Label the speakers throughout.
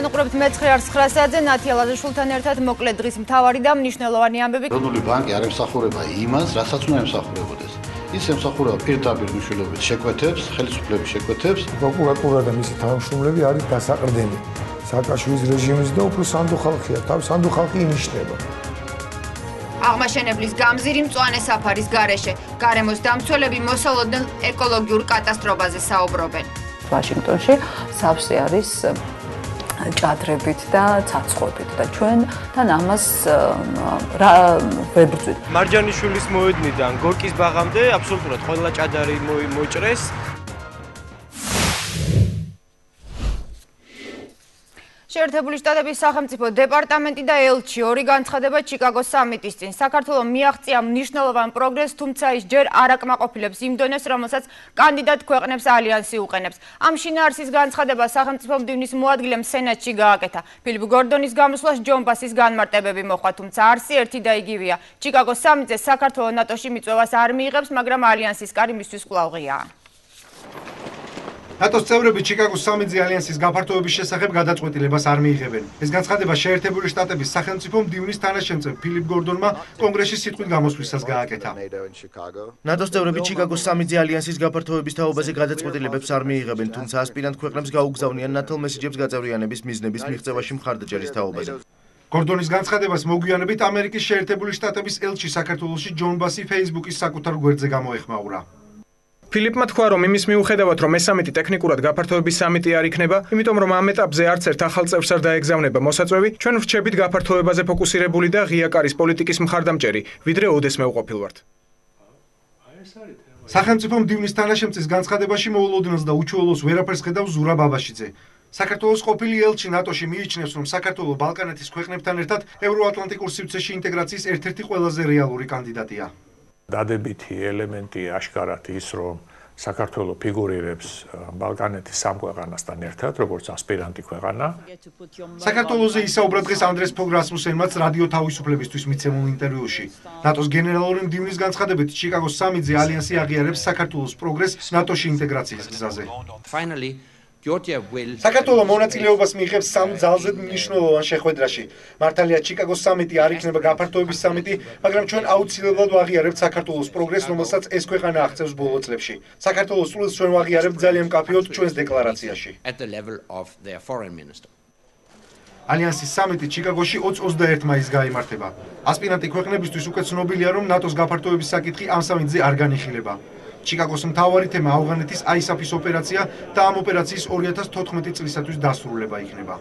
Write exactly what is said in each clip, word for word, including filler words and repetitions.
Speaker 1: განუყურებთ მეცხრე არს ცხრასაათზე ნათია ლაზაშვილთან ერთად მოკლედ დღის მთავარი და მნიშვნელოვანი ამბები.
Speaker 2: ეროვნული ბანკი არ ემსახურება იმას, რასაც უნდა ემსახურებოდეს. ის ემსახურება პირდაპირ მნიშვნელობით შეკვეთებს, ხელისუფლების შეკვეთებს.
Speaker 3: პროკურატურა და მისი თანამშრომლები არის დასაყრდენი სააკაშვილის რეჟიმის და უფრო სანდო ხალხია, თავი სანდო ხალხი ინიშნება.
Speaker 1: აღმაშენებლის გამზირი მწვანე საფარის გარეშე გარემოს დამცველები მოსალოდნელ ეკოლოგიურ კატასტროფაზე საუბრობენ.
Speaker 4: ვაშინგტონში სავსე არის ჭადრებით და ცაცხვებით და ჩვენ თან ამას რა ვებრძვით.
Speaker 5: მარჯანიშვილის მოედნიდან გორკის ბაღამდე აბსოლუტურად ყველა ჭადარი მოიჭრეს.
Speaker 1: შეერთებული შტატების სახელმწიფო დეპარტამენტი და ელჩი ორი განცხადება ჩიკაგოს სამიტის წინ. საქართველოს მიაღწია მნიშვნელოვან პროგრესს, თუმცა ის ჯერ არ აკმაყოფილებს იმ დონეს, რომელსაც კანდიდატ ქვეყნებს ალიანსი უყენებს. ამ შინაარსის განცხადება სახელმწიფო მდივნის მოადგილემ სენატში გააკეთა. ფილიპ გორდონის გამოსვლას ჯონ ბასის განმარტებები მოხდა, თუმცა არსი ერთი და იგივეა. ჩიკაგოს სამიტზე საქართველოს ნატოში მიწვევას არ მიიღებს, მაგრამ ალიანსის კარი მისთვის კვლავ ღიაა.
Speaker 6: ნატოს წევრები ჩიკაგოს სამიტზე ალიანსის გაფართოების შესახებ გადაწყვეტილებას არ მიიღებენ. ეს განცხადება შეერთებული შტატების სახელმწიფო მდივნის თანაშემწე ფილიპ გორდონმა კონგრესში სიტყვით გამოსვლისას გააკეთა.
Speaker 5: ნატოს წევრები ჩიკაგოს სამიტზე ალიანსის გაფართოების თაობაზე გადაწყვეტილებებს არ მიიღებენ, თუმცა ასპირანტ ქვეყნებს გაუგზავნიან ნათელ მესიჯებს გაწევრიანების მიზნების მიღწევაში მხარდაჭერის თაობაზე.
Speaker 6: გორდონის განცხადებას მოგვიანებით ამერიკის შეერთებული შტატების ელჩი საქართველოში ჯონ ბასი Facebook-ის საკუთარ გვერდზე გამოეხმაურა.
Speaker 7: ფილიპმა თქვა, რომ იმის მიუხედავად, რომ ეს სამიტი ტექნიკურად გაფართოების სამიტი არ იქნება, იმიტომ რომ ამ ეტაპზე არც ერთ ახალ წევრს არ დაეგზავნება მოსაწვევი, ჩვენ ვრჩებით გაფართოებაზე ფოკუსირებული და ღია კარის პოლიტიკის მხარდამჭერი, ვიდრე ოდესმე უყოფილ ვართ.
Speaker 6: სახელმწიფო მდივნის თანაშემწის განცხადებაში მოულოდნელს და უჩვეულოს ვერაფერს ხედავს ზურაბ აბაშიძე. საქართველოს ყოფილი ელჩი ნატოში მიიჩნევს, რომ საქართველო ბალკანეთის ქვეყნებთან ერთად ევროატლანტიკურ სივრცეში ინტეგრაციის ერთ-ერთი ყველაზე რეალური კანდიდატია.
Speaker 3: დადებითი ელემენტი აშკარად ის, რომ საქართველო ფიგურირებს ბალკანეთის სამ ქვეყანასთან ერთად, როგორც ასპირანტი ქვეყანა.
Speaker 6: საქართველოზე ისაუბრა დღეს ანდრეს ფოგ რასმუსენმაც რადიო თავისუფლებისთვის მიცემულ ინტერვიუში. ნატოს გენერალური მდივნის განცხადებით, ჩიკაგოს სამიტზე ალიანსი აღიარებს საქართველოს პროგრესს ნატოში ინტეგრაციის გზაზე. საქართველო მონაწილეობას მიიღებს სამ ძალზე მნიშვნელოვან შეხვედრაში. მართალია ჩიკაგოს სამიტი არ იქნება გაფართოების სამიტი, მაგრამ ჩვენ აუცილებლად ვაღიარებთ საქართველოს პროგრესს, რომელსაც ეს ქვეყანა აღწევს ბოლო წლებში. საქართველოს წვლილს ჩვენ ვაღიარებთ ძალიან მკაფიოდ ჩვენს დეკლარაციაში. ალიანსის სამიტი ჩიკაგოში ოცდაერთი მაისს გაიმართება. ასპირანტი ქვეყნებისთვის უკვე ცნობილია, რომ ნატოს გაფართოების საკითხი ამ სამიტზე არ განიხილება. ჩიკაგოს მთავარი თემა ავღანეთის აისაფის ოპერაცია და ამ ოპერაციის ორი ათას თოთხმეტი წლისათვის დასრულება იქნება.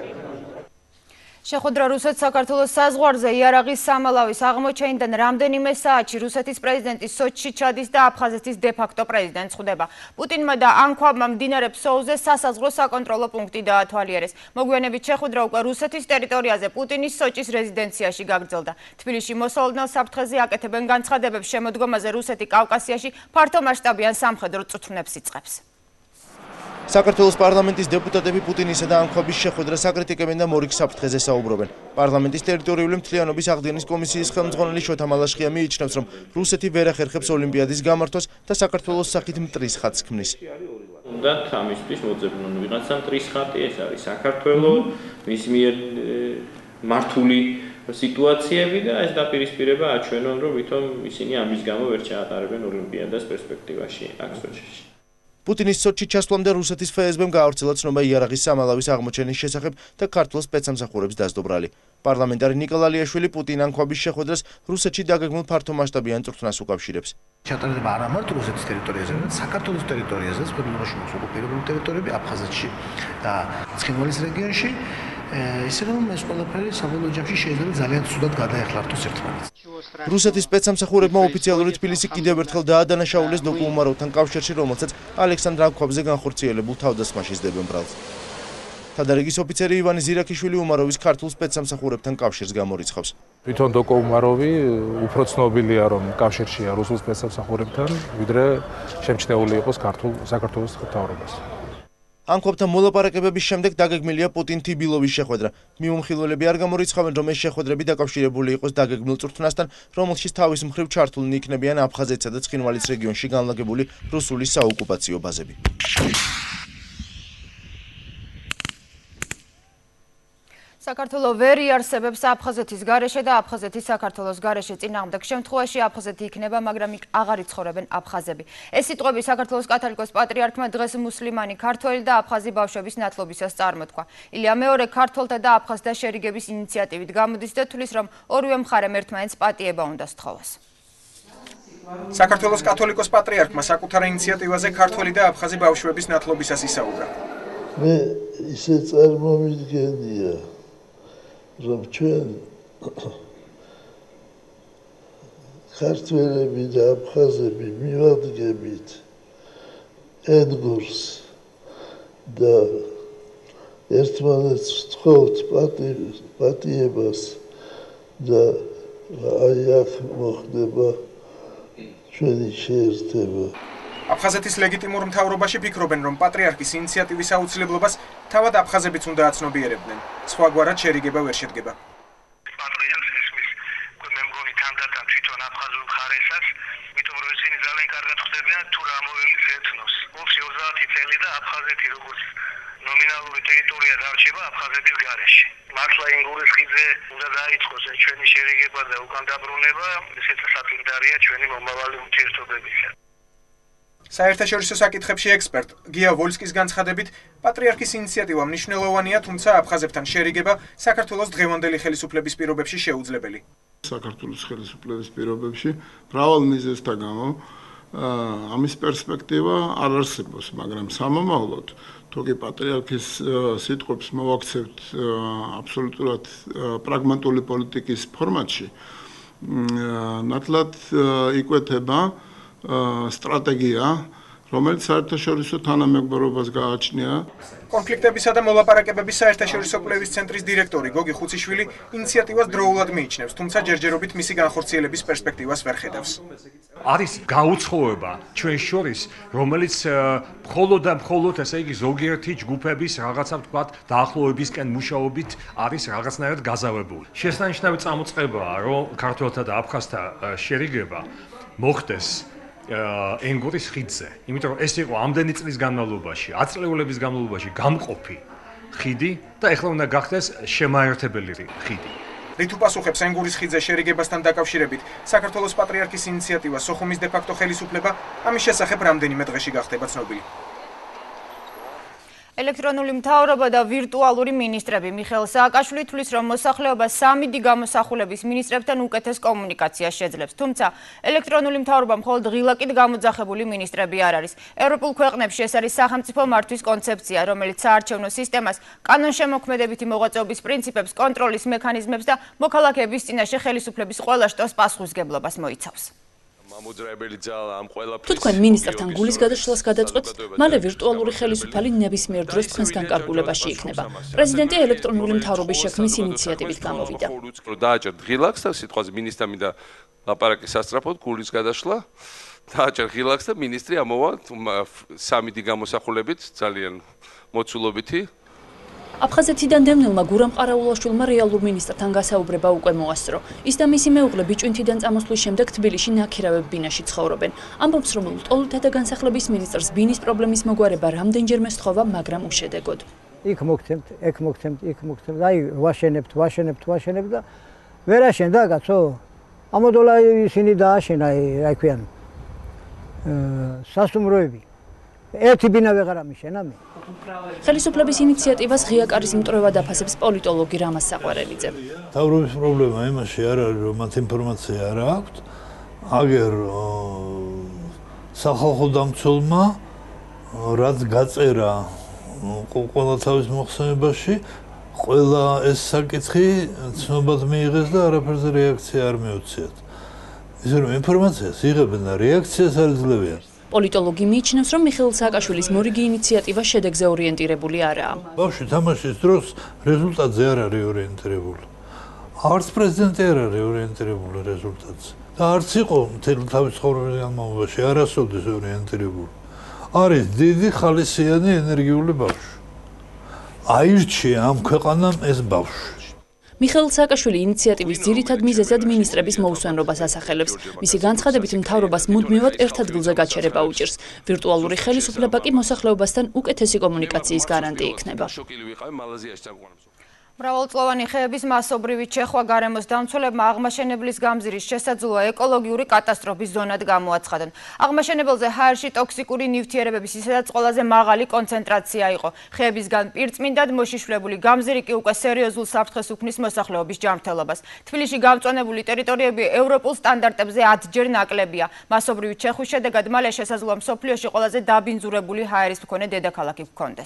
Speaker 1: შეხვედრა რუსეთ-საქართველოს საზღვარზე იარაღის სამალავის აღმოჩენიდან რამდენიმე საათში რუსეთის პრეზიდენტი სოჩში ჩადის და აფხაზეთის დე-ფაქტო პრეზიდენტს ხვდება. პუტინმა და ანქვაბმა მდინარე ფსოუზე სასაზღვრო საკონტროლო პუნქტი დაათვალიერეს. მოგვიანებით შეხვედრა უკვე რუსეთის ტერიტორიაზე პუტინის სოჩის რეზიდენციაში გაგრძელდა. თბილისში მოსალოდნელ საფრთხეზე აკეთებენ განცხადებებს შემოდგომაზე რუსეთი კავკასიაში ფართომასშტაბიან სამხედრო წვრთნებს იწყებს.
Speaker 5: საქართველოს პარლამენტის დეპუტატები პუტინისა და ანქვაბის შეხვედრას აკრიტიკებენ და მორიგ საფრთხეზე საუბრობენ. პარლამენტის ტერიტორიული მთლიანობის აღდგენის კომისიის ხელმძღვანელი შოთა მალაშხია მიიჩნევს, რომ რუსეთი ვერ ახერხებს ოლიმპიადის გამართვას და საქართველოს სახით მტრის ხატს ქმნის.
Speaker 8: უნდათ ამისთვის მოძებნონ ვიღაცა მტრის ხატი, ეს არის საქართველო, მის მიერ მართული სიტუაციები და ეს დაპირისპირება აჩვენონ, რომ ვითომ ისინი ამის გამო ვერ ჩაატარებენ ოლიმპიადას პერსპექტივაში აქ სოჩში.
Speaker 5: პუტინის სოჩში ჩასვლამდე რუსეთის ეფ ეს ბემ გაავრცელა ცნობა იარაღის სამალავის აღმოჩენის შესახებ და ქართულ სპეცსამსახურებს დასდობრალი. პარლამენტარი ნიკოლა ლიაშვილი პუტინ-ანქვაბის შეხვედრას რუსეთში დაგეგმილ ფართომასშტაბიან წვრთნას უკავშირებს.
Speaker 9: ჩატარდება არა მარტო რუსეთის ტერიტორიაზე, არამედ საქართველოს ტერიტორიაზეც, ქვეყნებაში ოკუპირებული ტერიტორიები აფხაზეთში და ცხინვალის რეგიონში. ისე რომ ეს ყველაფერი საბოლოო ჯამში შეიძლება ძალიან ცუდად გადაეხლართოს ერთმანეთს.
Speaker 5: რუსეთის სპეცსამსახურებმა ოფიციალური თბილისი კიდევ ერთხელ დაადანაშაულეს დოკუმაროვთან კავშირში, რომელსაც ალექსანდრ ანქვაბზე განხორციელებულ თავდასხმაში სდებენ ბრალს. თადარიგის ოფიცერი ივანე ზირაქიშვილი უმაროვის ქართულ სპეცსამსახურებთან კავშირს გამორიცხავს.
Speaker 3: თვითონ დოკო უმაროვი უფრო ცნობილია, რომ კავშირშია რუსულ სპეცსამსახურებთან, ვიდრე შემჩნეული იყოს ქართულ საქართველოს მთავრობას.
Speaker 5: ანქვაბთან მოლაპარაკებების შემდეგ დაგეგმილია პუტინ-თიბილოვის შეხვედრა. მიუმხილველები არ გამორიცხავენ, რომ ეს შეხვედრები დაკავშირებული იყოს დაგეგმილ წვრთნასთან, რომელშიც თავის მხრივ ჩართულნი იქნებიან აფხაზეთსა და ცხინვალის რეგიონში განლაგებული რუსული საოკუპაციო ბაზები.
Speaker 1: საქართველოს ვერ იარსებებს აფხაზეთის გარეშე და აფხაზეთის საქართველოს გარეშე წინააღმდეგ შემთხვევაში აფხაზეთი იქნება, მაგრამ იქ აღარ იცხოვრებენ აფხაზები. ეს სიტყვები საქართველოს კათოლიკოს პატრიარქმა დღეს მუსლიმანი ქართველი და აფხაზი ბავშვების ნათლობისას წარმოთქვა. ილია მეორე ქართველთა და აფხაზთა შერიგების ინიციატივით გამოდის და თვლის, რომ ორივე მხარემ ერთმანეთს პატიება უნდა სთხოვოს.
Speaker 7: საქართველოს კათოლიკოს პატრიარქმა საკუთარ ინიციატივაზე ქართველი და აფხაზი ბავშვების ნათლობისას ისაუბრა.
Speaker 10: მე ისე წარმომიდგენია რომ ჩვენ ქართველები და აფხაზები მივადგებით ენგურს და ერთმანეთს ვთხოვთ პატიებას და აი აქ მოხდება ჩვენი შეერთება.
Speaker 7: აფხაზეთის ლეგიტიმურ მთავრობაში ფიქრობენ, რომ პატრიარქის ინიციატივის აუცილებლობას თავად აფხაზებიც უნდა აცნობიერებდნენ. სხვაგვარად შერიგება ვერ შედგება.
Speaker 11: პატრიარქს ისმის მე მგონი თანდათან თვითონ აფხაზურ მხარესაც, იმიტომ რომ ისინი ძალიან კარგად ხვდებიან თუ რა მოელის ეთნოს. ოფში ოცდაათი წელი და აფხაზეთი როგორც ნომინალური ტერიტორია დარჩება აფხაზების გარეშე. მართლა ენგურის ხიდზე უნდა დაიწყოს ეს ჩვენი შერიგება და უკან დაბრუნება, ესეც საფინდარია ჩვენი მომავალი ურთიერთობებისა.
Speaker 7: საერთაშორისო საკითხებში ექსპერტ გია ვოლსკის განცხადებით, პატრიარქის ინიციატივა მნიშვნელოვანია, თუმცა აფხაზებთან შერიგება საქართველოს დღევანდელი ხელისუფლების პირობებში შეუძლებელი.
Speaker 12: საქართველოს ხელისუფლების პირობებში მრავალ მიზეზთა გამო ამის პერსპექტივა არ არსებობს, მაგრამ სამომავლოდ თუკი პატრიარქის სიტყვებს მოვაქცევთ აბსოლუტურად პრაგმატული პოლიტიკის ფორმატში, ნათლად იკვეთება სტრატეგია, რომელიც საერთაშორისო თანამეგობრობას გააჩნია.
Speaker 7: კონფლიქტებისა და მოლაპარაკებების საერთაშორისო კვლევის ცენტრის დირექტორი გოგი ხუციშვილი ინიციატივას დროულად მიიჩნევს, თუმცა ჯერჯერობით მისი განხორციელების პერსპექტივას ვერ ხედავს.
Speaker 13: არის გაუცხოება ჩვენ შორის, რომელიც მხოლოდ და მხოლოდ ესე იგი ზოგიერთი ჯგუფების რაღაცა ვთქვათ დაახლოებისკენ მუშაობით არის რაღაცნაირად გაზავებული. შესანიშნავი წამოწყებაა, რომ ქართველთა და აფხაზთა შერიგება მოხდეს ენგურის ხიდზე, იმიტომ რომ ეს იყო ამდენი წლის განმავლობაში, ათწლეულების განმავლობაში გამყოფი ხიდი და ეხლა უნდა გახდეს შემაერთებელი ხიდი.
Speaker 7: რით უპასუხებს ენგურის ხიდზე შერიგებასთან დაკავშირებით საქართველოს პატრიარქის ინიციატივა სოხუმის დე-ფაქტო ხელისუფლება, ამის შესახებ რამდენიმე დღეში გახდება ცნობილი.
Speaker 1: ელექტრონული მთავრობა და ვირტუალური მინისტრები მიხეილ სააკაშვილი თვლის, რომ მოსახლეობა სამი დი გამოსახულების მინისტრებთან უკეთეს კომუნიკაციას შეძლებს. თუმცა ელექტრონული მთავრობა მხოლოდ ღილაკით გამოძახებული მინისტრები არ არის. ევროპულ ქვეყნებში ეს არის სახელმწიფო მართვის კონცეფცია, რომელიც საარჩევნო სისტემას, კანონშემოქმედებითი მოღვაწეობის პრინციპებს, კონტროლის მექანიზმებს და მოქალაქეების წინაშე ხელისუფლების ყველა შტოს პასუხისგებლობას მოიცავს.
Speaker 14: თუ თქვენ მინისტრთან გულის გადაშლას გადაწყვეტთ, მალე ვირტუალური ხელისუფალი ნებისმიერ დროს თქვენს განკარგულებაში იქნება. პრეზიდენტი ელექტრონული მთავრობის შექმნის ინიციატივით გამოვიდა.
Speaker 15: დააჭერთ ღილაკს და სიტყვაზე მინისტრმა მინდა ლაპარაკი სასწრაფოდ გულის გადაშლა. დააჭერ ღილაკს და მინისტრი ამოვა სამი დი გამოსახულებით ძალიან მოცულობითი.
Speaker 14: აფხაზეთიდან დევნილმა გურამ ყარაულაშვილმა რეალურ მინისტრთან გასაუბრება უკვე მოასწრო. ის და მისი მეუღლე ბიჭვინთიდან წამოსვლის შემდეგ თბილისში ნაქირავებ ბინაში ცხოვრობენ. ამბობს, რომ ლტოლთა და განსახლების მინისტრს ბინის პრობლემის მოგვარება რამდენჯერმე სთხოვა, მაგრამ უშედეგოდ.
Speaker 16: იქ მოგცემთ, ეგ მოგცემთ, იქ მოგცემთ, აი ვაშენებთ, ვაშენებთ, ვაშენებთ და ვერ აშენდა კაცო. ამოდოლა ისინი დააშენა, აი ქვიან. სასტუმროები. ერთი ბინა ვეღარ ამიშენა მე.
Speaker 14: ხელისუფლების ინიციატივას ღია კარის მტრევა დაფასებს პოლიტოლოგი რამაზ საყვარელიძე.
Speaker 10: მთავრობის პრობლემა იმაში არ არის, რომ მათ ინფორმაცია არ აქვთ, აგერ სახალხო დამცველმა რაც გაწერა ყველა თავის მოხსენებაში, ყველა ეს საკითხი ცნობად მიიღეს და არაფერზე რეაქცია არ მიუციათ. ისე რომ ინფორმაციას იღებენ და რეაქციას არ იძლევიან.
Speaker 14: პოლიტოლოგი მიიჩნევს, რომ მიხეილ სააკაშვილის მორიგი ინიციატივა შედეგზე ორიენტირებული არაა.
Speaker 10: ბავშვი თამაშის დროს რეზულტატზე არ არის ორიენტირებული. არც პრეზიდენტი არ არის ორიენტირებული რეზულტატზე. და არც იყო მთელი თავის ცხოვრების განმავლობაში არასოდეს ორიენტირებული. არის დიდი ხალისიანი ენერგიული ბავშვი. აირჩია ამ ქვეყანამ ეს ბავშვი.
Speaker 14: მიხეილ სააკაშვილი ინიციატივის ძირითად მიზეზად მინისტრების მოუსვენრობას ასახელებს. მისი განცხადებით, მთავრობას მუდმივად ერთ ადგილზე გაჩერება უჭირს. ვირტუალური ხელისუფლება კი მოსახლეობასთან უკეთესი კომუნიკაციის გარანტი იქნება.
Speaker 1: მრავალწლოვანი ხეების მასობრივი ჩეხვა გარემოს დამცველებმა აღმაშენებლის გამზირის შესაძლოა ეკოლოგიური კატასტროფის ზონად გამოაცხადონ. აღმაშენებელზე ჰაერში ტოქსიკური ნივთიერებების ისედაც ყველაზე მაღალი კონცენტრაცია იყო. ხეებისგან პირწმინდად მოშიშვლებული გამზირი კი უკვე სერიოზულ საფრთხეს უქმნის მოსახლეობის ჯანმრთელობას. თბილისში გამწვანებული ტერიტორიები ევროპულ სტანდარტებზე ათჯერ ნაკლებია. მასობრივი ჩეხვის შედეგად მალე შესაძლოა მსოფლიოში ყველაზე დაბინძურებული ჰაერის მქონე დედაქალაქი გქონდეს.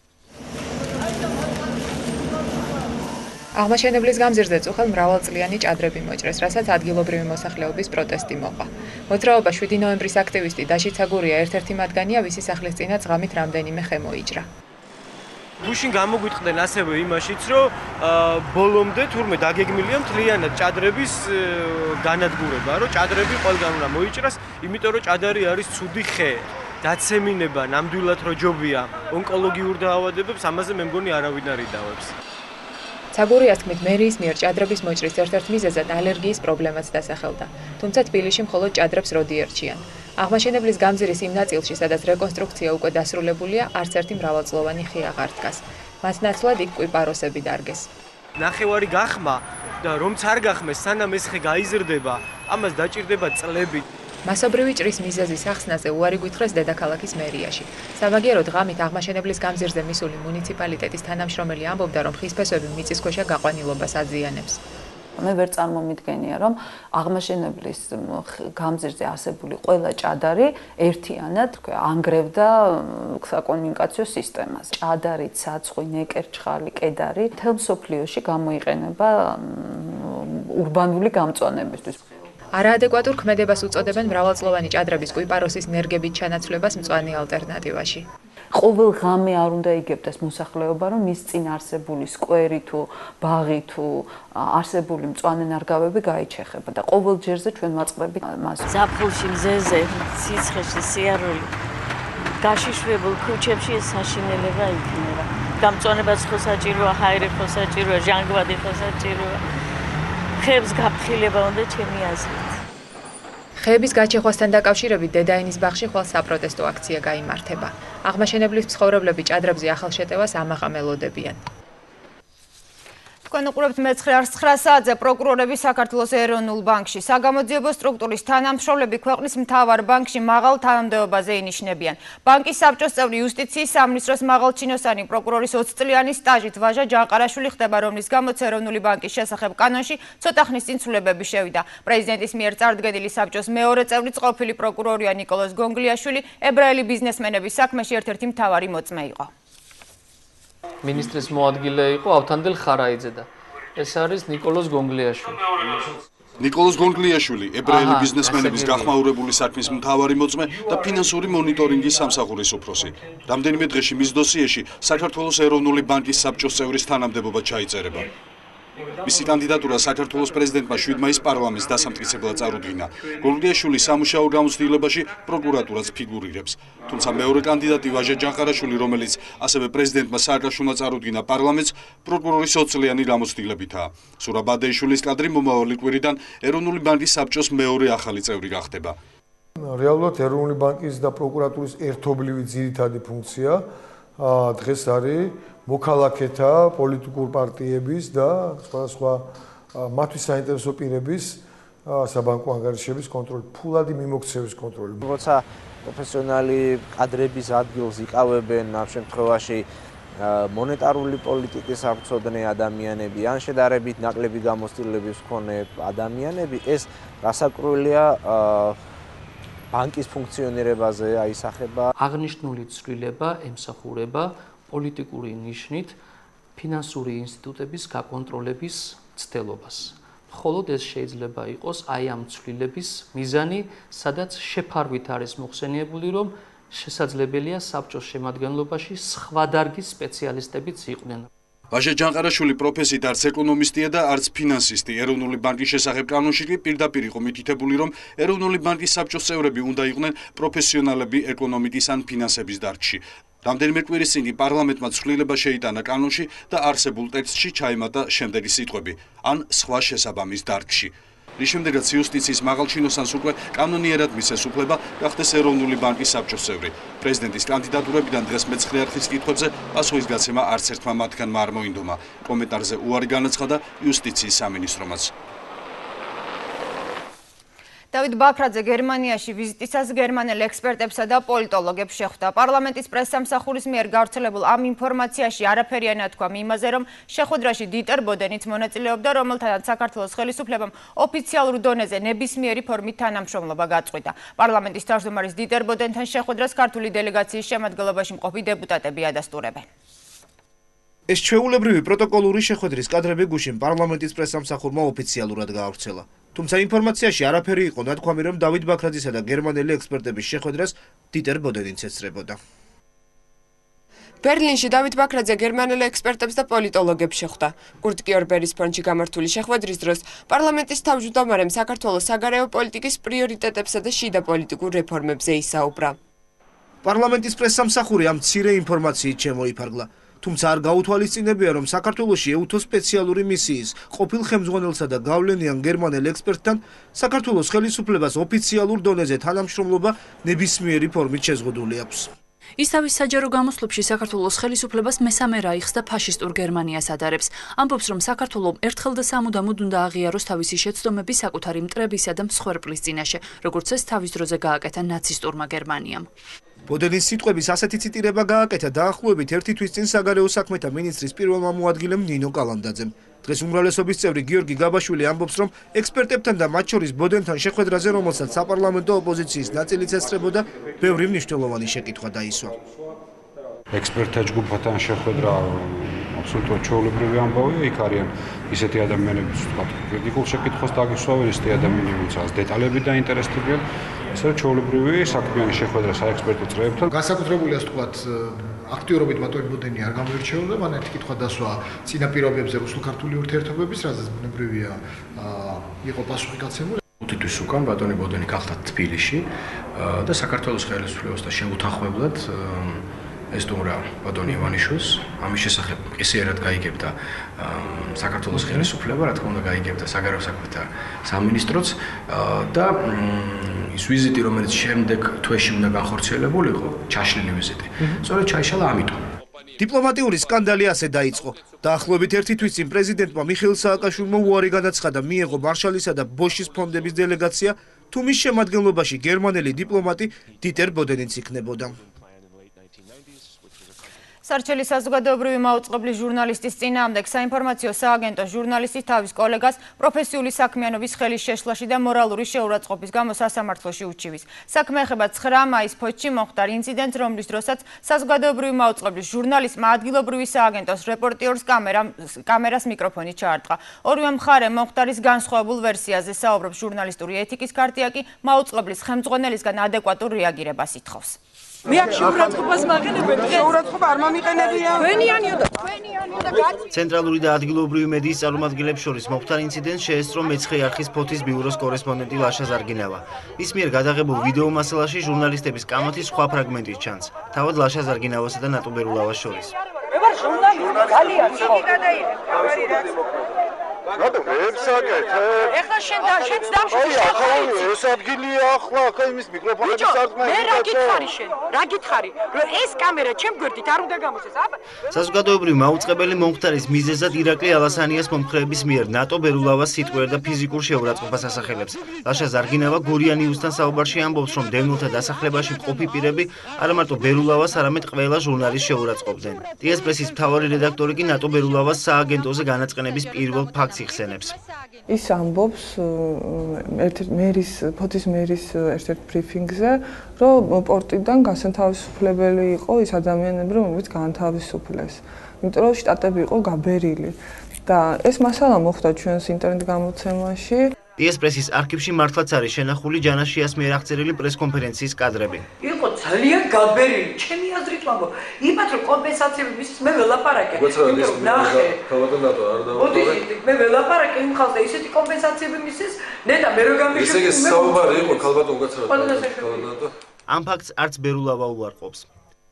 Speaker 17: აღმაშენებლის გამზირზე წუხელ მრავალწლიანი ჭადრები მოჭრეს, რასაც ადგილობრივი მოსახლეობის პროტესტი მოყვა. მოძრაობა შვიდი ნოემბრის აქტივისტი დაშით საგურია ერთ-ერთი მათგანია, ვისი სახლის წინაც ღამით რამდენიმე ხე მოიჭრა.
Speaker 18: გუშინ გამოგვიტყდნენ ასევე იმაშიც, რომ ბოლომდე თურმე დაგეგმილია მთლიანად ჭადრების განადგურება, რომ ჭადრები ყველგან უნდა მოიჭრას, იმიტომ რომ ჭადარი არის ცუდი ხე. დაცემინება ნამდვილად რო ჯობია ონკოლოგიურ დაავადებებს, ამაზე მე მგონი არავინ არ იდავებს.
Speaker 17: საგურიას თქმით, მერიის მიერ ჭადრების მოჭრის ერთ-ერთ მიზეზად ალერგიის პრობლემაც დასახელდა. თუმცა თბილისში მხოლოდ ჭადრებს როდი ერჩიან. აღმაშენებლის გამზირის იმ ნაწილში, სადაც რეკონსტრუქცია უკვე დასრულებულია, არც ერთი მრავალწლოვანი ხე აღარ დგას. მათ ნაცვლად იქ კვიპაროსები დარგეს.
Speaker 18: ნახევარი გახმა და რომც არ გახმეს, სანამ ეს ხე გაიზრდება, ამას დაჭირდება წლები.
Speaker 17: მასობრივი ჭრის მიზეზის ახსნაზე უარი გვითხრეს დედაქალაქის მერიაში. სამაგიეროდ ღამით აღმაშენებლის გამზირზე მისული მუნიციპალიტეტის თანამშრომელი ამბობდა, რომ ხის ფესვები მიწისქვეშა გაყვანილობას აზიანებს.
Speaker 4: მე ვერ წარმომიდგენია, რომ აღმაშენებლის გამზირზე არსებული ყველა ჭადარი ერთიანად ანგრევდა საკომუნიკაციო სისტემას. ჭადარი, ცაცხვი, ნეკერჩხალი, კედარი მთელ მსოფლიოში გამოიყენება ურბანული გამწვანებისთვის.
Speaker 17: არაადეკვატურ ქმედებას უწოდებენ მრავალწლოვანი ჭადრების კვიპაროსის ნერგებით ჩანაცვლებას მწვანე ალტერნატივაში.
Speaker 4: ყოველ ღამე არ უნდა იგებდეს მოსახლეობა, რომ მის წინ არსებული სკვერი თუ ბაღი თუ არსებული მწვანე ნარგავები გაიჩეხება და ყოველ ჯერზე ჩვენ ვაწყდებით მას.
Speaker 19: ზაფხულში მზეზე, სიცხეში, სიარული, გაშიშვებულ ქუჩებში საშინელება იქნება. გამწვანებაც ხო საჭიროა, ჰაერი ხო საჭიროა, ჟანგბადი ხო საჭიროა. ხეებს გაფრთხილება უნდა ჩემი აზრით.
Speaker 17: ხეების გაჩეხვასთან დაკავშირებით დედაენის ბაღში ხვალ საპროტესტო აქცია გაიმართება. აღმაშენებლის მცხოვრებლები ჭადრებზე ახალ შეტევას ამაყამ ელოდებიან.
Speaker 1: თქვენ უყურებთ მეცხრე არს ცხრა საათზე პროკურორები საქართველოს ეროვნულ ბანკში. საგამოძიებო სტრუქტურის თანამშრომლები ქვეყნის მთავარ ბანკში მაღალ თანამდებობაზე ინიშნებიან. ბანკის საბჭოს წევრი იუსტიციის სამინისტროს მაღალჩინოსანი პროკურორის ოცი წლიანი სტაჟით ვაჟა ჯანყარაშვილი ხდება, რომლის გამოც ეროვნული ბანკის შესახებ კანონში ცოტა ხნის წინ ცვლილებები შევიდა. პრეზიდენტის მიერ წარდგენილი საბჭოს მეორე წევრიც ყოფილი პროკურორია ნიკოლოზ გონგლიაშვილი ებრაელი ბიზნესმენების საქმეში ერთ-ერთი მთავარი მოწმე იყო.
Speaker 20: მინისტრის მოადგილე იყო ავთანდილ ხარაიძე და ეს არის ნიკოლოზ გონგლიაშვილი.
Speaker 21: ნიკოლოზ გონგლიაშვილი ებრაელი ბიზნესმენების გახმაურებული საქმის მთავარი მოწმე და ფინანსური მონიტორინგის სამსახურის უფროსი. რამდენიმე დღეში მის დოსიეში საქართველოს ეროვნული ბანკის საბჭოს წევრის თანამდებობა ჩაიწერება. მისი კანდიდატურა საქართველოს პრეზიდენტმა შვიდ მაისს პარლამენტს დასამტკიცებლად წარუდგინა. გონგლიაშვილი სამუშაო გამოცდილებაში პროკურატურაც ფიგურირებს. თუმცა მეორე კანდიდატი ვაჟა ჯანყარაშვილი, რომელიც ასევე პრეზიდენტმა სააკაშვილმა წარუდგინა პარლამენტს, პროკურორის ოცი წლიანი გამოცდილებითაა. სურაბ ადეიშვილის კადრი მომავალი კვირიდან ეროვნული ბანკის საბჭოს მეორე ახალი წევრი გახდება.
Speaker 22: რეალურად ეროვნული ბანკის და პროკურატურის ერთობლივი ძირითადი ფუნქცია დღეს არის მოქალაქეთა, პოლიტიკურ პარტიების და სხვადასხვა მათთვის საინტერესო პირების საბანკო ანგარიშების კონტროლი, ფულადი მიმოქცევის კონტროლი.
Speaker 23: როცა პროფესიონალი კადრების ადგილს იკავებენ ამ შემთხვევაში მონეტარული პოლიტიკის აღწოდნე ადამიანები, ან შედარებით ნაკლები გამოცდილების მქონე ადამიანები, ეს რასაკვირველია ბანკის ფუნქციონირებაზე აისახება.
Speaker 20: აღნიშნული ცვლილება ემსახურება პოლიტიკური ნიშნით ფინანსური ინსტიტუტების გაკონტროლების მცდელობას. მხოლოდ ეს შეიძლება იყოს აი ამ ცვლილების მიზანი, სადაც შეფარვით არის მოხსენიებული, რომ შესაძლებელია საბჭოს შემადგენლობაში სხვა დარგის სპეციალისტებიც იყვნენ.
Speaker 21: ვაჟა ჯანყარაშვილი პროფესიით არც ეკონომისტია და არც ფინანსისტი. ეროვნული ბანკის შესახებ კანონში კი პირდაპირ იყო მითითებული, რომ ეროვნული ბანკის საბჭოს წევრები უნდა იყვნენ პროფესიონალები ეკონომიკის ან ფინანსების დარგში. რამდენიმე კვირის წინ პარლამენტმა ცვლილება შეიტანა კანონში და არსებულ ტექსტში ჩაემატა შემდეგი სიტყვები: ან სხვა შესაბამის დარგში. რის შემდეგაც იუსტიციის მაღალჩინოსანს უკვე კანონიერად მისცეს უფლება გახდეს ეროვნული ბანკის საბჭოს წევრი. პრეზიდენტის კანდიდატურებიდან დღეს მეცხრე არხის კითხვებზე პასუხის გაცემა არც ერთმა მათგანმა არ მოინდომა. კომენტარზე უარი განაცხადა იუსტიციის სამინისტრომაც.
Speaker 1: დავით ბაქრაძე გერმანიაში ვიზიტისას გერმანელ ექსპერტებსა და პოლიტოლოგებს შეხვდა. პარლამენტის პრესსამსახურის მიერ გავრცელებულ ამ ინფორმაციაში არაფერია ნათქვა იმაზე, რომ შეხვედრაში დიტერ ბოდენიც მონაწილეობდა, რომელთანაც საქართველოს ხელისუფლებამ ოფიციალურ დონეზე ნებისმიერი ფორმით თანამშრომლობა გაწყვიტა. პარლამენტის თავმჯდომარის დიტერ ბოდენთან შეხვედრას ქართული დელეგაციის შემადგენლობაში მყოფი დეპუტატები ადასტურებენ.
Speaker 5: ეს ჩვეულებრივი პროტოკოლური შეხვედრის კადრები გუშინ პარლამენტის პრესსამსახურმა ოფიციალურად გაავრცელა. თუმცა ინფორმაციაში არაფერი იყო ნათქვამი, რომ დავით ბაქრაძისა და გერმანელი ექსპერტების შეხვედრას დიტერ ბოდენიც ეცრებოდა.
Speaker 2: ბერლინში დავით ბაქრაძე გერმანელ ექსპერტებს და პოლიტოლოგებს შეხვდა. კურტ კიორბერის ფონდში გამართული შეხვედრის დროს პარლამენტის თავმჯდომარემ საქართველოს საგარეო პოლიტიკის პრიორიტეტებსა და შიდა პოლიტიკურ რეფორმებზე ისაუბრა.
Speaker 5: პარლამენტის პრესსამსახური ამ მცირე ინფორმაციით შემოიფარგლა. თუმცა არ გაუთვალისწინებია, რომ საქართველოში ეუთო სპეციალური მისიის ყოფილ ხელმძღვანელსა და გავლენიან გერმანელ ექსპერტთან საქართველოს ხელისუფლებას ოფიციალურ დონეზე თანამშრომლობა ნებისმიერი ფორმით შეზღუდული აქვს.
Speaker 14: ის თავის საჯარო გამოსვლებში საქართველოს ხელისუფლებას მესამე რაიხს და ფაშისტურ გერმანიას ადარებს. ამბობს, რომ საქართველომ ერთხელ და სამუდამოდ უნდა აღიაროს თავისი შეცდომები საკუთარი მტრებისა და მსხვერპლის წინაშე, როგორც ეს თავის დროზე გააკეთა ნაცისტურმა გერმანიამ.
Speaker 5: ბოდენის სიტყვების ასეთი ციტირება გააკეთა დაახლოებით ერთი თვის წინ საგარეო საქმეთა მინისტრის პირველმა მოადგილემ ნინო კალანდაძემ. დღეს უმრავლესობის წევრი გიორგი გაბაშვილი ამბობს, რომ ექსპერტებთან და მათ შორის ბოდენთან შეხვედრაზე, რომელსაც საპარლამენტო ოპოზიციის ნაწილიც ესწრებოდა, ბევრი მნიშვნელოვანი შეკითხვა დაისვა.
Speaker 6: ექსპერტთა ჯგუფთან შეხვედრა აბსოლუტურად ჩვეულებრივი ამბავია. იქ არიან ისეთი ადამიანები, ვთქვათ, კრიტიკულ შეკითხვას დაგისვავენ, ისეთი ადამიანები, ვინც დეტალები დაინტერესდებიან. ეს არის ჩვეულებრივი საქმიანი შეხვედრა საექსპერტო წრეებთან.
Speaker 9: განსაკუთრებული ასე ვთქვათ, აქტიურობით მათი ბოდენი არ გამოირჩეოდა, მანეთი კითხვა დასვა წინა პირობებზე რუსულ-ქართული ურთიერთობების, რაზეც ბუნებრივია იყო პასუხი გაცემული.
Speaker 8: ხუთი თვის უკან ბატონი ბოდენი გახდა თბილისში და საქართველოს ხელისუფლებასთან შეუთანხმებლად ესტუმრა ბატონი ივანიშვილს. ამის შესახებ ყისიერად გაიგებდა საქართველოს ხელისუფლება, რა თქმა უნდა გაიგებდა საგარეო საქმეთა სამინისტროც და ის ვიზიტი, რომელიც შემდეგ თვეში უნდა განხორციელებულიყო, ჩაშლილი ვიზიტი. სწორედ ჩაიშალა ამიტომ.
Speaker 5: დიპლომატიური სკანდალი ასე დაიწყო. დაახლოებით ერთი თვის წინ პრეზიდენტმა მიხეილ სააკაშვილმა უარი განაცხადა, მიეღო მარშალისა და ბოშის ფონდების დელეგაცია, თუ მის შემადგენლობაში გერმანელი დიპლომატი დიტერ ბოდენიც იქნებოდა.
Speaker 1: სარჩელი საზოგადოებრივი მაუწყებლის ჟურნალისტის წინააღმდეგ საინფორმაციო სააგენტოს ჟურნალისტი თავის კოლეგას პროფესიული საქმიანობის ხელის შეშლაში და მორალური შეურაცხყოფის გამო სასამართლოში უჩივის. საქმე ეხება ცხრა მაისს ფოთში მომხდარ ინციდენტს, რომლის დროსაც საზოგადოებრივი მაუწყებლის ჟურნალისტმა ადგილობრივი სააგენტოს რეპორტიორს კამერას მიკროფონი ჩაარტყა. ორივე მხარე მომხდარის განსხვავებულ ვერსიაზე საუბრობს. ჟურნალისტური ეთიკის ქარტია კი მაუწყებლის ხელმძღვანელისგან ადეკვატურ რეაგირებას ითხოვს.
Speaker 24: მე აქ შეურაცხყოფას მაყენებენ დღეს. შეურაცხყოფა არ მომიყენებია. ჩვენიანიო და ჩვენიანიო და
Speaker 5: ცენტრალური და ადგილობრივი მედიის წარმომადგენლებს შორის მომხდარ ინციდენტს შეესწრო მეცხრე არხის ფოთის ბიუროს კორესპონდენტი ლაშა ზარგინავა. ის მიერ გადაღებულ ვიდეო მასალაში ჟურნალისტების კამათის სხვა ფრაგმენტი ჩანს, თავად ლაშა ზარგინავასა და ნატო ბერულავას შორის.
Speaker 24: მე ვარ ჟურნალისტი, ძალიან ხო.
Speaker 25: რატო მეებსაკეთე?
Speaker 24: ეხლა შენ და შენც დავშენ.
Speaker 25: ოი, ეს ადგილია ახლა, ახლა იმის მიკროფონების სარწმუნო.
Speaker 24: მე რა გითხარი შენ? რა გითხარი? რომ ეს კამერა ჩემ გვერდით არ უნდა გამოსეს.
Speaker 5: საზოგადოებრივი მაუწყებელი მომხდარის მიზეზად ირაკლი ალასანიას მომხრეების მიერ ნატო ბერულავას სიტყვიერ და ფიზიკურ შეურაცხყოფას ასახელებს. ლაშა ზარგინავა გურია ნიუსთან საუბარში ამბობს, რომ დევნილთა დასახლებაში მყოფი პირები არა მარტო ბერულავას, არამედ ყველა ჟურნალისტს შეურაცხყოფდნენ. ტიესპრესის მთავარი რედაქტორი კი ნატო ბერულავას სააგენტოზე განაწყენების პირველ ფაქტს იხსენებს.
Speaker 26: ის ამბობს ერთ-ერთ მერის, ფოთის მერის ერთ-ერთ ბრიფინგზე, რომ პორტიდან განთავისუფლებელი იყო ის ადამიანები, რომლებიც განთავისუფლეს. იმიტომ რომ შტატები იყო გაბერილი და ეს მასალა მოხდა ჩვენს ინტერნეტ გამოცემაში.
Speaker 5: ტიესპრესის არქივში მართლაც არის შენახული ჯანაშიას მიერ აღწერილი პრესკონფერენციის კადრები.
Speaker 24: იყო ძალიან გაბერილი, ჩემი აზრით ვამბობ. იმათ რომ კომპენსაციები მისცეს, მე ველაპარაკე. ნახე.
Speaker 27: თავადანატო არ
Speaker 24: დავუყურე. მე ველაპარაკე იმ ხალხს და ისეთი კომპენსაციები მისცეს, ნეტა მე რო გამიშო.
Speaker 27: ესე იგი საუბარი იყო ქალბატონ გაცრავდა.
Speaker 5: ამ ფაქტს არც ბერულავა უარყოფს.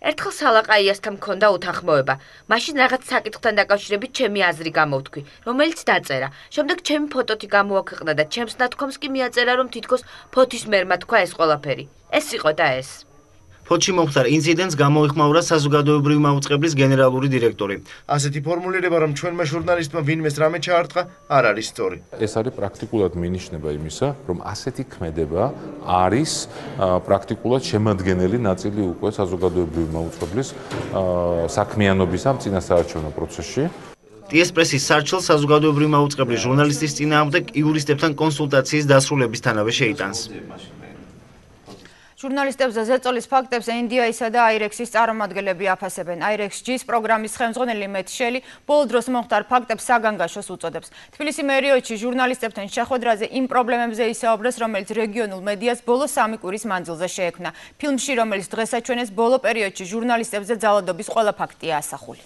Speaker 3: ერთხელ სალაყაიასთან მქონდა უთანხმოება. მაშინ რაღაც საკითხთან დაკავშირებით ჩემი აზრი გამოვთქვი, რომელიც დაწერა. შემდეგ ჩემი ფოტოთი გამოაქვეყნა და ჩემს ნათქვამს კი მიაწერა, რომ თითქოს ფოთის მერმა თქვა ეს ყველაფერი. ეს იყო და ეს.
Speaker 7: ფოთში მომხდარ ინციდენტს გამოიხმაურა საზოგადოებრივი მაუწყებლის გენერალური დირექტორი.
Speaker 5: ასეთი ფორმულირება, რომ ჩვენმა ჟურნალისტმა ვინმეს რამე ჩაარტყა, არ არის სწორი.
Speaker 11: ეს არის პრაქტიკულად მინიშნება იმისა, რომ ასეთი ქმედება არის პრაქტიკულად შემადგენელი ნაწილი უკვე საზოგადოებრივი მაუწყებლის საქმიანობის ამ წინასაარჩევნო პროცესში.
Speaker 7: ტიესპრესის სარჩელს საზოგადოებრივი მაუწყებლის ჟურნალისტის წინააღმდეგ იურისტებთან კონსულტაციის დასრულებისთანავე შეიტანს.
Speaker 1: ჟურნალისტებზე ზეწოლის ფაქტებს ენ დი აის-ისა და აირექსის წარმომადგენლები აფასებენ. აირექს ჯის პროგრამის ხელმძღვანელი მეტ შელი ბოლო დროს მომხდარ ფაქტებს საგანგაშოს უწოდებს. თბილისი მერიოჩი ჟურნალისტებთან შეხვედრაზე იმ პრობლემებზე ისაუბრეს, რომელიც რეგიონულ მედიას ბოლო სამი კვირის მანძილზე შეექმნა. ფილმში, რომელიც დღეს აჩვენეს, ბოლო პერიოდში ჟურნალისტებზე ძალადობის ყველა ფაქტია ასახული.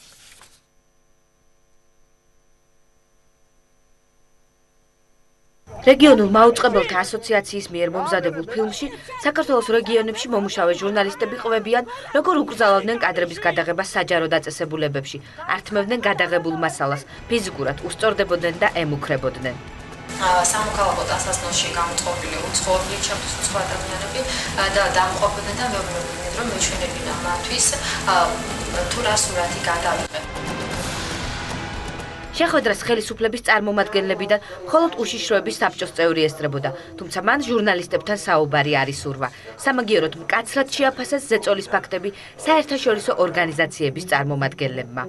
Speaker 3: რეგიონულ მაუწყებელთა ასოციაციის მიერ მომზადებულ ფილმში საქართველოს რეგიონებში მომუშავე ჟურნალისტები ყვებიან, როგორ უკრძალავდნენ კადრების გადაღებას საჯარო დაწესებულებებში, ართმევდნენ გადაღებულ მასალას, ფიზიკურად უსწორდებოდნენ და ემუქრებოდნენ.
Speaker 12: სამოქალაქო დასასრულში გამოწყობილი უცხოელი ჩემთვის უცხო ადამიანები და დამყოფდნენ და მეუბნებოდნენ, რომ მეჩვენებინა მათთვის თუ რა სურათი გადავიღე.
Speaker 3: შეხვედრას ხელისუფლების წარმომადგენლებიდან მხოლოდ უშიშროების საბჭოს წევრი ესწრებოდა, თუმცა მან ჟურნალისტებთან საუბარი არ ისურვა. სამაგიეროდ მკაცრად შეაფასეს ზეწოლის ფაქტები საერთაშორისო ორგანიზაციების წარმომადგენლებმა.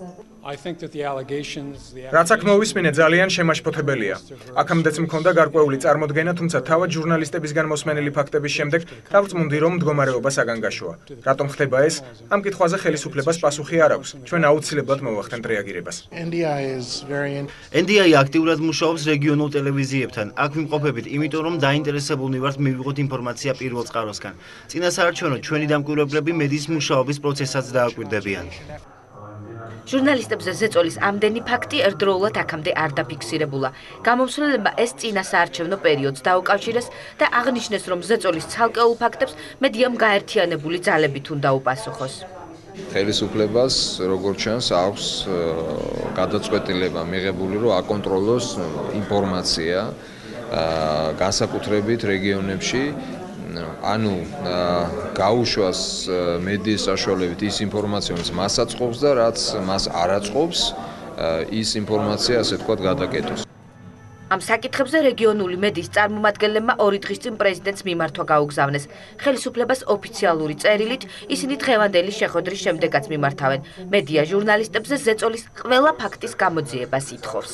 Speaker 13: რაც აქ მოვისმინე ძალიან შემაშფოთებელია. აქამდეც მქონდა გარკვეული წარმოდგენა, თუმცა თავად ჟურნალისტებისგან მოსმენილი ფაქტების შემდეგ დავწმუნდი, რომ მდგომარეობა საგანგაშოა. რატომ ხდება ეს? ამ კითხვაზე ხელისუფლებას პასუხი არ აქვს. ჩვენ აუცილებლად მოვახდენთ რეაგირებას.
Speaker 7: ენ დი აი აქტიურად მუშაობს რეგიონულ ტელევიზიებთან. აქ ვიმყოფებით, იმიტომ რომ დაინტერესებულნი ვართ მივიღოთ ინფორმაცია პირველ წყაროსგან. წინასაარჩევნო ჩვენი დამკვირვებლები მედიის მუშაობის პროცესსაც დააკვირდებიან.
Speaker 3: ჟურნალისტებზე ზეწოლის ამდენი ფაქტი ერთდროულად აქამდე არ დაფიქსირებულა. გამომსვლელებმა ეს წინასაარჩევნო პერიოდს დაუკავშირეს და აღნიშნეს, რომ ზეწოლის ცალკეულ ფაქტებს მედიამ გაერთიანებული ძალებით უნდა უპასუხოს.
Speaker 15: ხელისუფლებას როგორც ჩანს აქვს გადაწყვეტილება მიღებული, რომ აკონტროლოს ინფორმაცია განსაკუთრებით რეგიონებში, ანუ გაუშვას მედიის საშუალებით ის ინფორმაცია, რომელიც მას აწყობს და რაც მას არ აწყობს, ის ინფორმაცია ასე თქვათ გადაკეტოს.
Speaker 3: ამ საკითხებზე რეგიონული მედიის წარმომადგენლებმა ორი დღის წინ პრეზიდენტს მიმართვა გაუგზავნეს. ხელისუფლებას ოფიციალური წერილით ისინი დღევანდელი შეხვედრის შემდეგაც მიმართავენ. მედია ჟურნალისტებზე ზეწოლის ყველა ფაქტის გამოძიებას ითხოვს.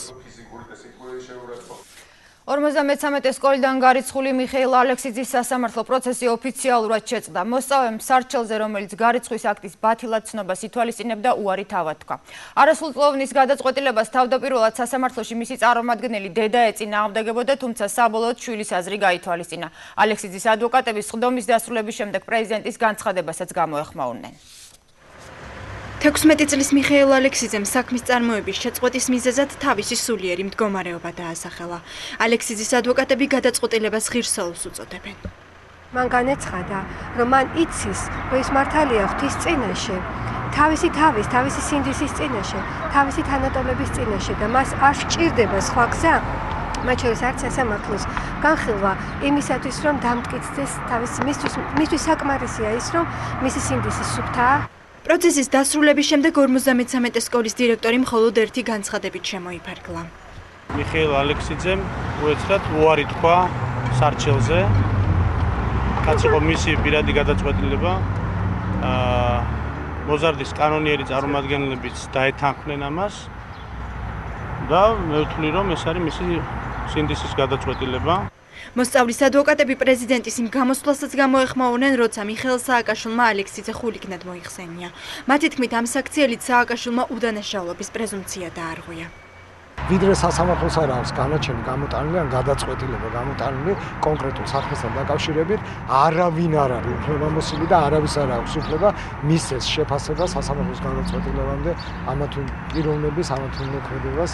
Speaker 1: ორმოცდამეცამეტე სკოლიდან გარიცხული მიხეილ ალექსიძის სასამართლო პროცესი ოფიციალურად შეწყდა. მოსწავლემ სარჩელზე, რომელიც გარიცხვის აქტის ბათილად ცნობას ითვალისწინებდა, უარი თავად თქვა. არასრულწლოვნის გადაწყვეტილებას თავდაპირველად სასამართლოში მისი წარმომადგენელი დედა ეწინააღმდეგებოდა, თუმცა საბოლოოდ შვილის აზრი გაითვალისწინა. ალექსიძის ადვოკატები სხდომის დასრულების შემდეგ პრეზიდენტის განცხადებასაც გამოეხმაურნენ.
Speaker 27: თექვსმეტი წლის მიხეილ ალექსიძემ საქმის წარმოების შეწყვეტის მიზეზად თავისი სულიერი მდგომარეობა დაასახელა. ალექსიძის ადვოკატები გადაწყვეტილებას ღირსეულს უწოდებენ.
Speaker 28: მან განეცხადა, რომ მან იცის, რომ ის მართალია ღვთის წინაშე, თავისი თავის, თავისი სინდისის წინაშე, თავისი თანატოლების წინაშე და მას არ სჭირდება სხვა გზა, მათ შორის არც სასამართლოს განხილვა იმისათვის, რომ დამტკიცდეს თავის მისთვის, მისთვის საკმარისია ის, რომ მისი სინდისი სუფთაა.
Speaker 27: პროცესის დასრულების შემდეგ ორმოცდამეცამეტე სკოლის დირექტორი მხოლოდ ერთი განცხადებით შემოიფარგლა.
Speaker 29: მიხეილ ალექსიძემ უეცრად უარი თქვა სარჩელზე. რაც იყო მისი პირადი გადაწყვეტილება. აა მოზარდის კანონიერი წარმომადგენლებიც დაეთანხმნენ ამას და მე ვთვლი, რომ ეს არის მისი სინდისის გადაწყვეტილება.
Speaker 27: მოსწავლის ადვოკატები პრეზიდენტის იმ გამოსვლასაც გამოეხმაურნენ, როცა მიხეილ სააკაშვილმა ალექსიძე ხულიგნად მოიხსენია. მათი თქმით, ამ საქციელით სააკაშვილმა უდანაშაულობის პრეზუმპცია დაარღვია.
Speaker 9: ვიდრე სასამართლოს არ აქვს განაჩენი გამოტანილი ან გადაწყვეტილება გამოტანილი კონკრეტულ საქმესთან დაკავშირებით, არავინ არ არის უფლებამოსილი და არავის არ აქვს უფლება მისცეს შეფასება სასამართლოს გადაწყვეტილებამდე ამა თუ პიროვნების, ამა თუ მოქმედებას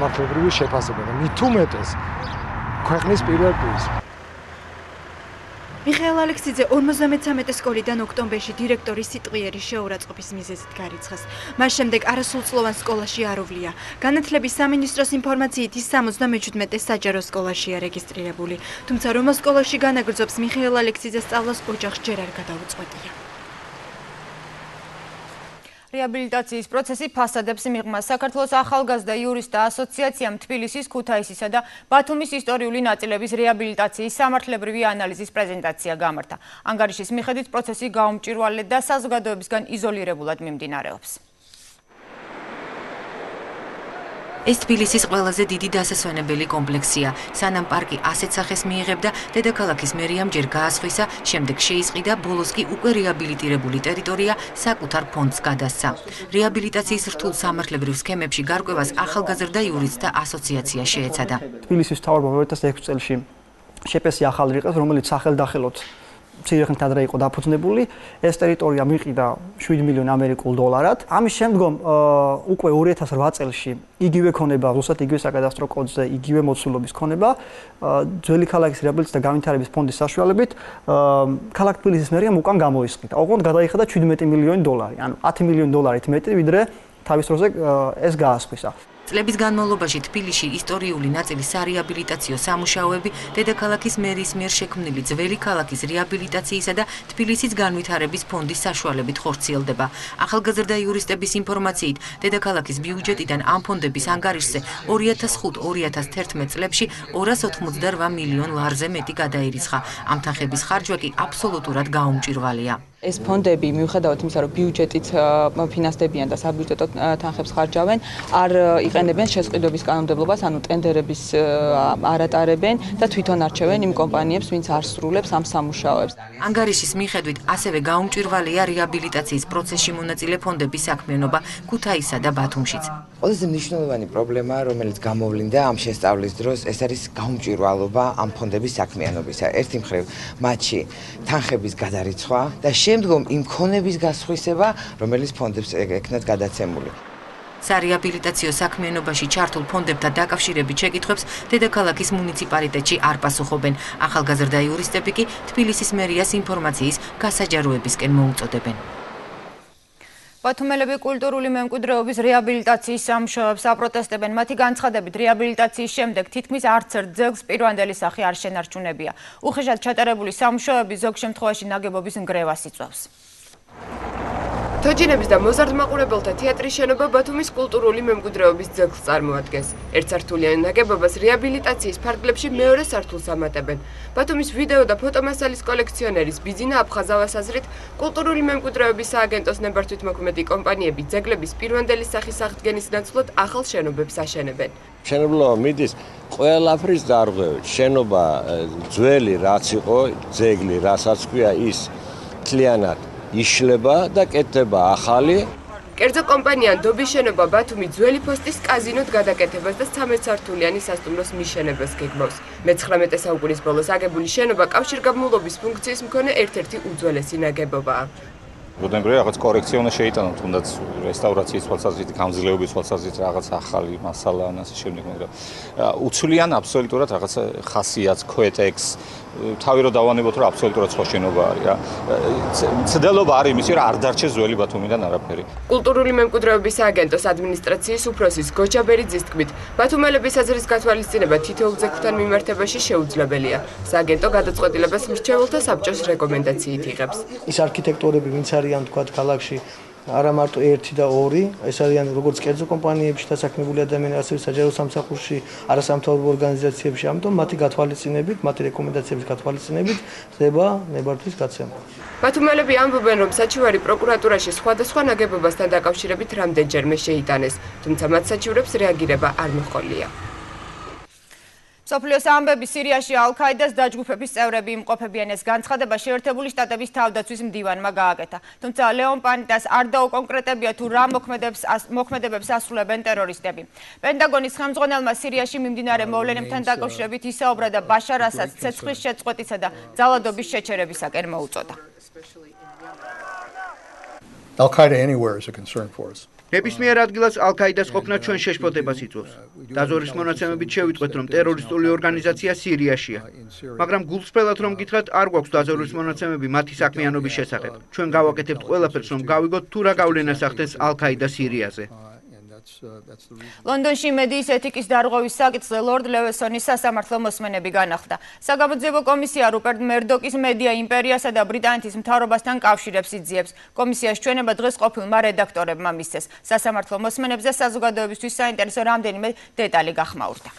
Speaker 9: სამართლებრივი შეფასება და მით უმეტეს ქვეყნის პირველ პირს.
Speaker 27: მიხეილ ალექსიძე ორმოცდამეცამეტე სკოლიდან ოქტომბერში დირექტორის სიტყვიერი შეურაცხყოფის მიზეზით გარიცხეს. მას შემდეგ არასრულწლოვან სკოლაში აროვლია. განათლების სამინისტროს ინფორმაციით ის სამოცდამეჩვიდმეტე საჯარო სკოლაშია რეგისტრირებული. თუმცა რომელ სკოლაში განაგრძობს მიხეილ ალექსიძეს სწავლას ოჯახს ჯერ არ გადაუწყვეტია.
Speaker 1: რეაბილიტაციის პროცესი ფასადებს მიღმა. საქართველოს ახალგაზრდა იურისტთა ასოციაციამ თბილისის, ქუთაისისა და ბათუმის ისტორიული ნაწილების რეაბილიტაციის სამართლებრივი ანალიზის პრეზენტაცია გამართა. ანგარიშის მიხედვით პროცესი გაუმჭვირვალედ და საზოგადოებისგან იზოლირებულად მიმდინარეობს.
Speaker 3: ეს თბილისის ყველაზე დიდი დასასვენებელი კომპლექსია. სანამ პარკი ასეთ სახეს მიიღებდა, დედაქალაქის მერიამ ჯერ გაასხვისა, შემდეგ შეისყიდა, ბოლოს კი უკვე რეაბილიტირებული ტერიტორია საკუთარ ფონდს გადასცა. რეაბილიტაციის რთულ სამართლებრივ სქემებში გარკვევას ახალგაზრდა იურისტთა ასოციაცია შეეცადა.
Speaker 4: თბილისის მთავრობამ ორი ათას ექვსი წელში შეპესი ახალი რიყეს, რომელიც სახელდახელოდ მცირე ხნით ადრე იყო დაფუძნებული. ეს ტერიტორია მიყიდა შვიდი მილიონი ამერიკულ დოლარად. ამის შემდგომ უკვე ორი ათას რვა წელში იგივე ქონება, ზუსტად იგივე საკადასტრო კოდზე, იგივე მოცულობის ქონება, ძველი ქალაქის რეაბილიტაციის და განვითარების ფონდის საშუალებით ქალაქ თბილისის მერიამ უკან გამოისყიდა. ოღონდ გადაიხადა შვიდმეტი მილიონი დოლარი, ანუ ათი მილიონი დოლარით მეტი, ვიდრე თავის დროზე ეს გაასხვისა.
Speaker 3: წლების განმავლობაში თბილისში ისტორიული ნაწილის სარეაბილიტაციო სამუშაოები დედაქალაქის მერის მიერ შექმნილი ძველი ქალაქის რეაბილიტაციისა და თბილისის განვითარების ფონდის საშუალებით ხორციელდება. ახალგაზრდა იურისტების ინფორმაციით, დედაქალაქის ბიუჯეტიდან ამ ფონდების ანგარიშზე ორი ათას ხუთი ორი ათას თერთმეტ წლებში ორას ოცდაოთხ მილიონ ლარზე მეტი გადაირიცხა. ამ თანხების ხარჯვა კი აბსოლუტურად გაუმჭვირვალეა.
Speaker 10: ეს ფონდები მიუხედავად იმისა, რომ ბიუჯეტით ფინანსდებიან და საბიუჯეტო თანხებს ხარჯავენ, არ იყენებენ შეზღუდვების კანონმდებლობას, ანუ ტენდერების არ ატარებენ და თვითონ არჩევენ იმ კომპანიებს, ვინც არ სრულებს ამ სამუშაოებს.
Speaker 3: ანგარიშის მიხედვით ასევე გაუმჭვირვალეა რეაბილიტაციის პროცესში მონაწილე ფონდების საქმიანობა ქუთაისსა და ბათუმშიც.
Speaker 16: ყველაზე მნიშვნელოვანი პრობლემა, რომელიც გამოვლინდა ამ შესწავლის დროს, ეს არის გაუმჭვირვალობა ამ ფონდების საქმიანობისა. ერთი მხრივ, მათში თანხების გადარიცხვა და შემდგომ იმ ქონების გასხვისება, რომელიც ფონდებს ექნათ გადაცემული.
Speaker 3: სარეაბილიტაციო საქმიანობაში ჩართულ ფონდებთან დაკავშირებით შეკითხვებს დედაქალაქის მუნიციპალიტეტში არ პასუხობენ. ახალგაზრდა იურისტები კი თბილისის მერიას ინფორმაციის გასაჯაროებისკენ მოუწოდებენ.
Speaker 1: ბათუმელები კულტურული მემკვიდრეობის რეაბილიტაციის სამუშაოებს აპროტესტებენ. მათი განცხადებით, რეაბილიტაციის შემდეგ თითქმის არც ერთ ძეგლს პირვანდელი სახე არ შენარჩუნებია. უხეშად ჩატარებული სამუშაოები ზოგ შემთხვევაში ნაგებობის ნგრევას იწვევს.
Speaker 2: თოჯინების და მოზარდ-მაყურებელთა თეატრის შენობა ბათუმის კულტურული მემკვიდრეობის ძეგლს წარმოადგენს. ერთსართულიან ნაგებობას რეაბილიტაციის ფარგლებში მეორე სართულს ამატებენ. ბათუმის ვიდეო და ფოტომასალის კოლექციონერის ბიძინა აფხაზავას აზრით, კულტურული მემკვიდრეობის სააგენტოს ნებართვითმოქმედი კომპანიები ძეგლების პირვანდელი სახის აღდგენის ნაცვლად ახალ შენობებს აშენებენ.
Speaker 17: მშენებლობა მიდის ყველაფრის დარღვევით. შენობა ძველი რაც იყო, ძეგლი რასაც ქვია, ის მთლიანად იშლება და კეთდება ახალი.
Speaker 2: კერძო კომპანია ნდობის შენობა ბათუმი ძველი ფოსტის კაზინოდ გადაკეთებას და ცხრამეტსართულიანი სასტუმროს მიშენებას გეგმავს. მეცხრამეტე საუკუნის ბოლოს აგებული შენობა კავშირგაბმულობის ფუნქციის მქონე ერთ-ერთი უძველესი ნაგებობაა.
Speaker 18: Budem-re რაღაც კორექცია უნდა შეიტანო, თუნდაც რესტავრაციის თვალსაზრისით, გამძლეობის თვალსაზრისით რაღაც ახალი მასალა ან ასე შემდეგ, მაგრამ უცვლიან აბსოლუტურად რაღაც ხასიათს, ქვეტექს, თავი რო დავანებოთ, რომ აბსოლუტურად სხვა შენობა არის რა. ცდელობა არის იმისი, რომ არ დარჩეს ძველი ბათუმიდან არაფერი.
Speaker 2: კულტურული მემკვიდრეობის სააგენტოს ადმინისტრაციის უფროსის გოჯა ბერიძის თქმით, ბათუმელების აზრის გათვალისწინება თითოეულ ძეგლთან მიმართებაში შეუძლებელია. სააგენტო გადაწყვეტილებას მრჩეველთა საბჭოს რეკომენდაციით იღებს.
Speaker 9: ის არქიტექტორები, ვინც არიან თქვა ქალაქში არა მარტო ერთი და ორი, ეს არიან როგორც კერძო კომპანიებში დასაქმებული ადამიანები, ასევე საჯარო სამსახურში, არასამთავრობო ორგანიზაციებში, ამიტომ მათი გათვალისწინებით, მათი რეკომენდაციების გათვალისწინებით ხდება ნებართვის გაცემა.
Speaker 2: ბათუმელები ამბობენ, რომ საჩივარი პროკურატურაში სხვადასხვა ნაგებობასთან დაკავშირებით რამდენჯერმე შეიტანეს, თუმცა მათ საჩივრებს რეაგირება არ მოჰყოლია.
Speaker 1: სოფლიოს ამბები სირიაში ალ-ქაიდას დაჯგუფების წევრები იმყოფებიან. ეს განცხადება შეერთებული შტატების თავდაცვის მდივანმა გააკეთა. თუმცა ლეონ პანიტას არ დაუკონკრეტებია თუ რა მოქმედებებს ასრულებენ ტერორისტები. პენტაგონის ხელმძღვანელმა სირიაში მიმდინარე მოვლენებთან დაკავშირებით ისაუბრა და ბაშარ ასადს ცეცხლის შეწყვეტისა და ძალადობის შეჩერებისაკენ მოუწოდა.
Speaker 19: Al-Qaeda anywhere is a concern for us.
Speaker 6: ნებისმიერ ადგილას ალ-ქაიდას ყოფნა ჩვენ შეშფოთებას იწვევს. დაზვერვის მონაცემებით შევიტყვეთ, რომ ტერორისტული ორგანიზაცია სირიაშია. მაგრამ გულწრფელად რომ გითხრათ, არ გვაქვს დაზვერვის მონაცემები მათი საქმიანობის შესახებ. ჩვენ გავაკეთებთ ყველაფერს, რომ გავიგოთ თუ რა გავლენას ახდენს ალ-ქაიდა სირიაზე.
Speaker 1: ლონდონში მედიის ეთიკის დარღვევის საკითხზე ლორდ ლევესონის სასამართლო მოსმენები განახლდა. საგამოძიებო კომისია რუპერტ მერდოკის მედია იმპერიასა და ბრიტანეთის მთავრობასთან კავშირებს იძიებს. კომისიას ჩვენება დღეს ყოფილმა რედაქტორებმა მისცეს. სასამართლო მოსმენებზე საზოგადოებისთვის საინტერესო რამდენიმე დეტალი გახმაურდა.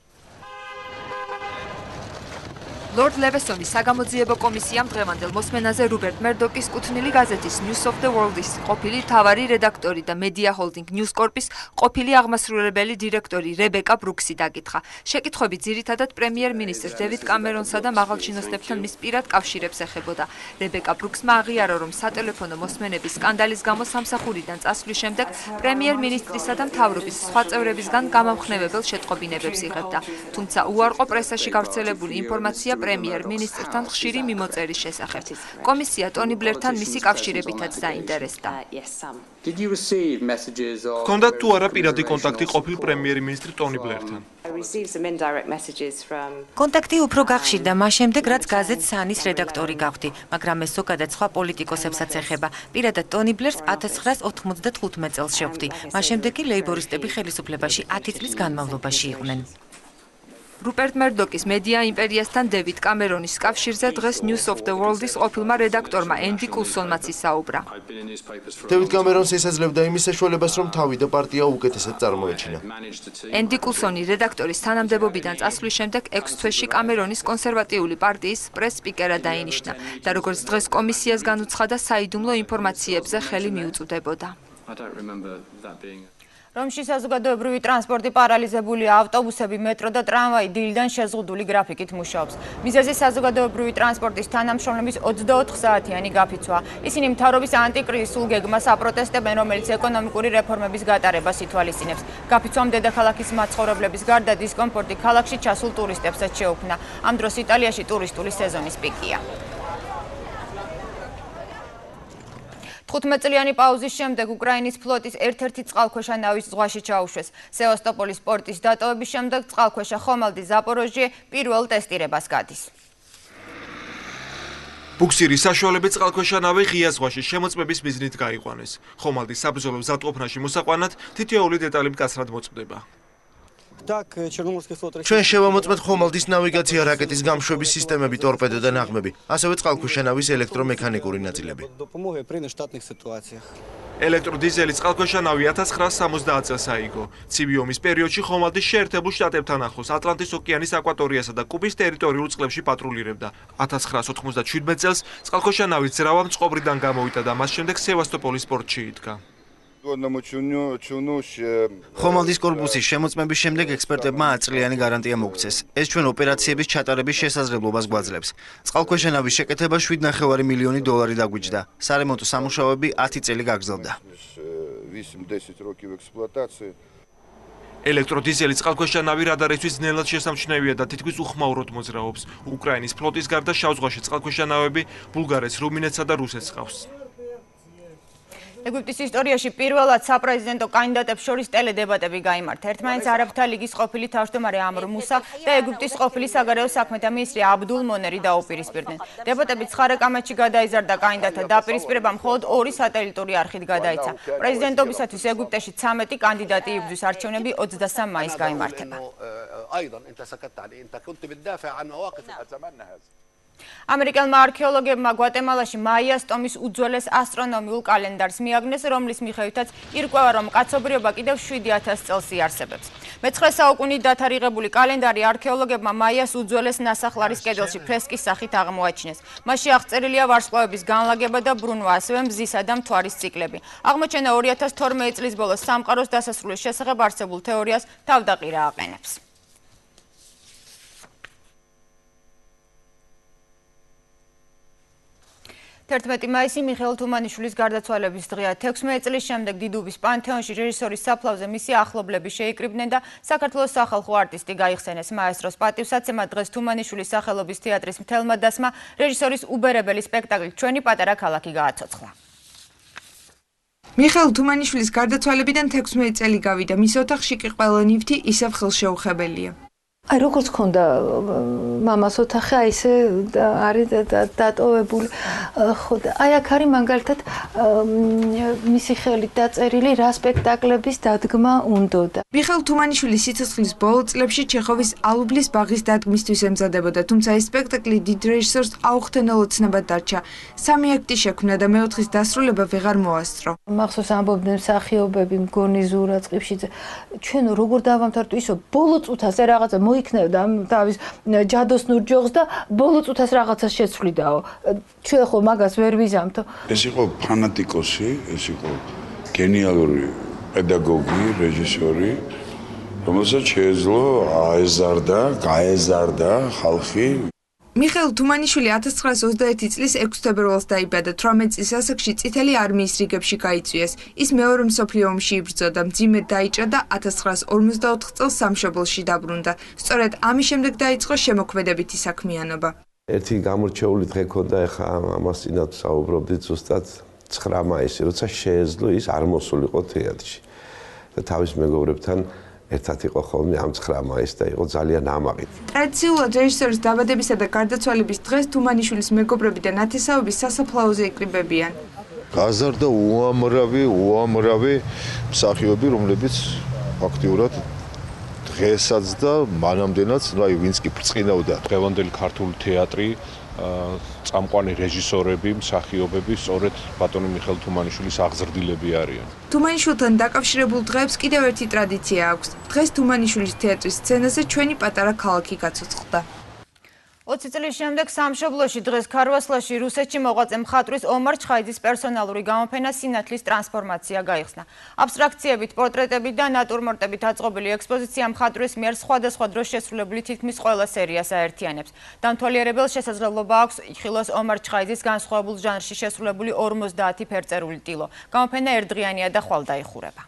Speaker 27: ლორდ ლევესონის საგამოძიებო კომისიამ დღევანდელ მოსმენაზე რუპერტ მერდოკის კუთვნილი გაზეთის News of the World-ის ყოფილი მთავარი რედაქტორი და Media Holding News Corp-ის ყოფილი აღმასრულებელი დირექტორი რებეკა ბრუქსი დაკითხა. შეკითხვები ძირითადად პრემიერ-მინისტრ დევიდ კამერონსა და მაღალჩინოსნებთან მის პირად კავშირებს ეხებოდა. რებეკა ბრუქსმა აღიარა, რომ სატელეფონო მოსმენების სკანდალის გამო სამსახურიდან წასვლის შემდეგ პრემიერ-მინისტრისა და მთავრობის სხვა წევრებისგან გამამხნევებელ შეტყობინებებს იღებდა. თუმცა უარყო პრესაში გავრცელებული ინფორმაცია პრემიერ-მინისტრთან ხშირი მიმოწერის შესახებ. კომისია ტონი ბლერთან მისი კავშირებითაც დაინტერესდა.
Speaker 8: ჰქონდათ თუ არა პირადი კონტაქტი ყოფილ პრემიერ-მინისტრ ტონი ბლერთან?
Speaker 14: კონტაქტი უფრო გახშირდა მას შემდეგ, რაც გაზეთ სანის რედაქტორი გავხდი, მაგრამ ეს ზოგადად სხვა პოლიტიკოსებსაც ეხება. პირადად ტონი ბლერს ათას ცხრაას ოთხმოცდათხუთმეტ წელს შევხვდი. მას შემდეგ კი ლეიბორისტები ხელისუფლებაში ათი წლის განმავლობაში იყვნენ.
Speaker 27: რუპერტ მერდოკის მედია იმპერიასთან დევიდ კამერონის კავშირზე დღეს News of the World-ის ყოფილმა რედაქტორმა ენდი კულსონმაც ისაუბრა.
Speaker 5: დევიდ კამერონს ესაძლევდა იმის საშუალებას, რომ თავი და პარტია უკეთესად წარმოეჩინა.
Speaker 27: ენდი კულსონი რედაქტორის თანამდებობიდან წასვლის შემდეგ ექვს თვეში კამერონის კონსერვატიული პარტიის პრეს-სპიკერად დაინიშნა და როგორც დღეს კომისიას განუცხადა, საიდუმლო ინფორმაციებზე ხელი მიუწვდებოდა.
Speaker 1: რომში საზოგადოებრივი ტრანსპორტი პარალიზებულია, ავტობუსები, მეტრო და ტრამვაი დილიდან შეზღუდული გრაფიკით მუშაობს. მიზეზი საზოგადოებრივი ტრანსპორტის თანამშრომლების ოცდაოთხ საათიანი გაფიცვაა. ისინი მთავრობის ანტიკრიზისულ გეგმას აპროტესტებენ, რომელიც ეკონომიკური რეფორმების გატარებას ითვალისწინებს. გაფიცვამ დედაქალაქის მაცხოვრებლების გარდა დისკომფორტი ქალაქში ჩასულ ტურისტებსაც შეუქმნა. ამ დროს იტალიაში ტურისტული სეზონის პიკია. თხუთმეტწლიანი პაუზის შემდეგ უკრაინის ფლოტის ერთ-ერთი წყალქვეშა ნავის ზღვაში ჩაუშვეს. სევასტოპოლის პორტის დატოვების შემდეგ წყალქვეშა ხომალდი ზაპოროჟიე პირველ ტესტირებას გადის.
Speaker 8: ბუქსირის საშუალებით წყალქვეშა ნავი ღია ზღვაში შემოწმების მიზნით გაიყვანეს. ხომალდის საბრძოლო მზადყოფნაში მოსაყვანად თითოეული დეტალი მკაცრად მოწმდება.
Speaker 5: ჩვენ შევამოწმეთ ხომალდის ნავიგაცია, რაკეტის გამშვების სისტემები, ტორპედო და ნაღმები, ასევე წყალქვეშა ნავის ელექტრომექანიკური ნაწილები.
Speaker 8: ელექტროდიზელი წყალქვეშა ნავი ათას ცხრაას სამოცდაათ წელს აიგო. ცივი ომის პერიოდში ხომალდი შეერთებულ შტატებთან ახლოს ატლანტის ოკეანის აკვატორიასა და კუბის ტერიტორიულ წყლებში პატრულირებდა. ათას ცხრაას ოთხმოცდაშვიდმეტ წელს წყალქვეშა ნავის ძრავა მწყობრიდან გამოვიდა და მას შემდეგ სევასტოპოლის პორტში იდგა.
Speaker 7: ხომალდის კორპუსის შემოწმების შემდეგ ექსპერტებმა ათწლიანი გარანტია მოუქცეს. ეს ჩვენ ოპერაციების ჩატარების შესაძლებლობას გვაძლევს. წყალქვეშა ნავის შეკეთება შვიდ ნახევარი მილიონი დოლარი დაგვიჯდა. სარემონტო სამუშაოები ათი წელი გაგრძელდა.
Speaker 8: ელექტროდიზელი წყალქვეშა ნავი რადარისთვის ძნელად შესამჩნევია და თითქმის უხმაუროდ მოძრაობს. უკრაინის ფლოტის გარდა შავ ზღვაში წყალქვეშა ნავები ბულგარეთს, რუმინეთსა და რუსეთს ყავს.
Speaker 1: ეგვიპტის ისტორიაში პირველად საპრეზიდენტო კანდიდატებს შორის ტელედებატები გაიმართა. ერთმანეთს არაბთა ლიგის ყოფილი თავმჯდომარე ამრ მუსა და ეგვიპტის ყოფილი საგარეო საქმეთა მინისტრი აბდულ მონერი დაუპირისპირდნენ. დებატები ცხარე კამათში გადაიზარდა კანდიდატთა დაპირისპირება მხოლოდ ორი სატელიტური არხით გადაიცა. პრეზიდენტობისათვის ეგვიპტეში ცამეტი კანდიდატი იბრძვის, არჩევნები ოცდასამ მაისს გაიმართება. ამერიკელმა არქეოლოგებმა გვატემალაში მაიას ტომის უძველეს ასტრონომიულ კალენდარს მიაგნეს, რომლის მიხედვითაც ირკვევა, რომ კაცობრიობა კიდევ შვიდი ათასი წელს იარსებებს. მეცხრე საუკუნით დათარიღებული კალენდარი არქეოლოგებმა მაიას უძველეს ნასახლარის კედელში ფრესკის სახით აღმოაჩინეს. მასში აღწერილია ვარსკვლავების განლაგება და ბრუნვა, ასევე მზისა და მთვარის ციკლები. აღმოჩენა ორი ათას თორმეტი წლის ბოლოს სამყაროს დასასრულის შესახებ არსებულ თეორიას თავდაყირა აყენებს. თერთმეტი მაისი მიხეილ თუმანიშვილის გარდაცვალების დღეა. თექვსმეტი წლის შემდეგ დიდუბის პანთეონში რეჟისორის საფლავზე მისი ახლობლები შეიკრიბნენ და საქართველოს სახალხო არტისტი გაიხსენეს. მაესტროს პატივსაცემად დღეს თუმანიშვილის სახელობის თეატრის მთელმა დასმა რეჟისორის უბერებელი სპექტაკლი ჩვენი პატარა ქალაქი გააცოცხლა.
Speaker 11: მიხეილ თუმანიშვილის გარდაცვალებიდან თექვსმეტი წელი გავიდა, მის ოთახში კი ყველა ნივთი ისევ ხელშეუხებელია.
Speaker 19: აი როგორც ხონდა მამას ოთახი, აი ესე არის დატოვებული. ხო და აი აქ არის მაგალითად მისი ხელით დაწერილი რა სპექტაკლების დადგმა უნდოდა.
Speaker 11: მიხეილ თუმანიშვილის სიცოცხლის ბოლო წლებში ჩეხოვის ალუბლის ბაღის დადგმისთვის ემზადებოდა, თუმცა ეს სპექტაკლი დიდ რეჟისორს აუხტენელ ოცნებად დარჩა. სამი აქტი შექმნა და მეოთხის დასრულება ვეღარ მოასწრო.
Speaker 19: მახსოვს ამბობდნენ მსახიობები მგონი ზურა წყიფშიძე, ჩვენ როგორ დავამთავრდით ისო ბოლო წუთაზე რაღაცა მოიქნევდა თავის ჯადოსნურ ჯოხს და ბოლო წუთას რაღაცას შეცვლიდაო. ჩვენ ხო მაგას ვერ ვიზამთო.
Speaker 20: ეს იყო ფანატიკოსი, ეს იყო გენიალური პედაგოგი, რეჟისორი, რომელსაც შეეძლო აეზარდა, გაეზარდა ხალხი.
Speaker 11: მიხეილ თუმანიშვილი ათას ცხრაას ოცდაერთი წლის ექვსი თებერვალს დაიბადა, თვრამეტი წლის ასაკში წითელი არმიის რიგებში გაიწვიეს. ის მეორე მსოფლიო ომში იბრძოდა, მძიმედ დაიჭრა და ათას ცხრაას ორმოცდაოთხ წელს სამშობლოში დაბრუნდა. სწორედ ამის შემდეგ დაიწყო შემოქმედებითი საქმიანობა.
Speaker 21: ერთი გამორჩეული დღე ქონდა, ეხა ამას წინათ საუბრობდით ზუსტად ცხრა მაისი, როცა შეეძლო ის არ მოსულიყო თეატრში. და თავის მეგობრებთან ერთად იყო ხოლმე ამ ცხრა მაისს და იყო ძალიან ამაყი.
Speaker 11: ტრადიციულად რეჟისორის დაბადებისა და გარდაცვალების დღეს თუმანიშვილის მეგობრები და ნათესაობის სასაფლაოზე იკრიბებიან.
Speaker 20: გაზარდა უამრავი, უამრავი მსახიობი, რომლებიც აქტიურად დღესაც და მანამდენაც, აი ვინც კი ბრწყინავდა.
Speaker 22: დღევანდელი ქართული თეატრი, წამყვანი რეჟისორები, მსახიობები სწორედ ბატონი მიხეილ თუმანიშვილის აღზრდილები არიან.
Speaker 11: თუმანიშვილთან დაკავშირებულ დღეებს კიდევ ერთი ტრადიცია აქვს. დღეს თუმანიშვილის თეატრის სცენაზე ჩვენი პატარა ქალაქი გაცოცხლდა.
Speaker 1: ოცი წლის შემდეგ სამშობლოში დღეს ქარვასლაში რუსეთში მოღვაწე მხატვრის ომარ ჩხაიძის პერსონალური გამოფენა სინათლის ტრანსფორმაცია გაიხსნა. აბსტრაქციებით, პორტრეტებით და ნატურმორტებით აწყობილი ექსპოზიცია მხატვრის მიერ სხვადასხვა დროს შესრულებული თითქმის ყველა სერიას აერთიანებს. დამთვალიერებელს შესაძლებლობა აქვს იხილოს ომარ ჩხაიძის განსხვავებულ ჟანრში შესრულებული ორმოცდაათი ფერწერული ტილო. გამოფენა ერთდღიანია და ხვალ დაიხურება.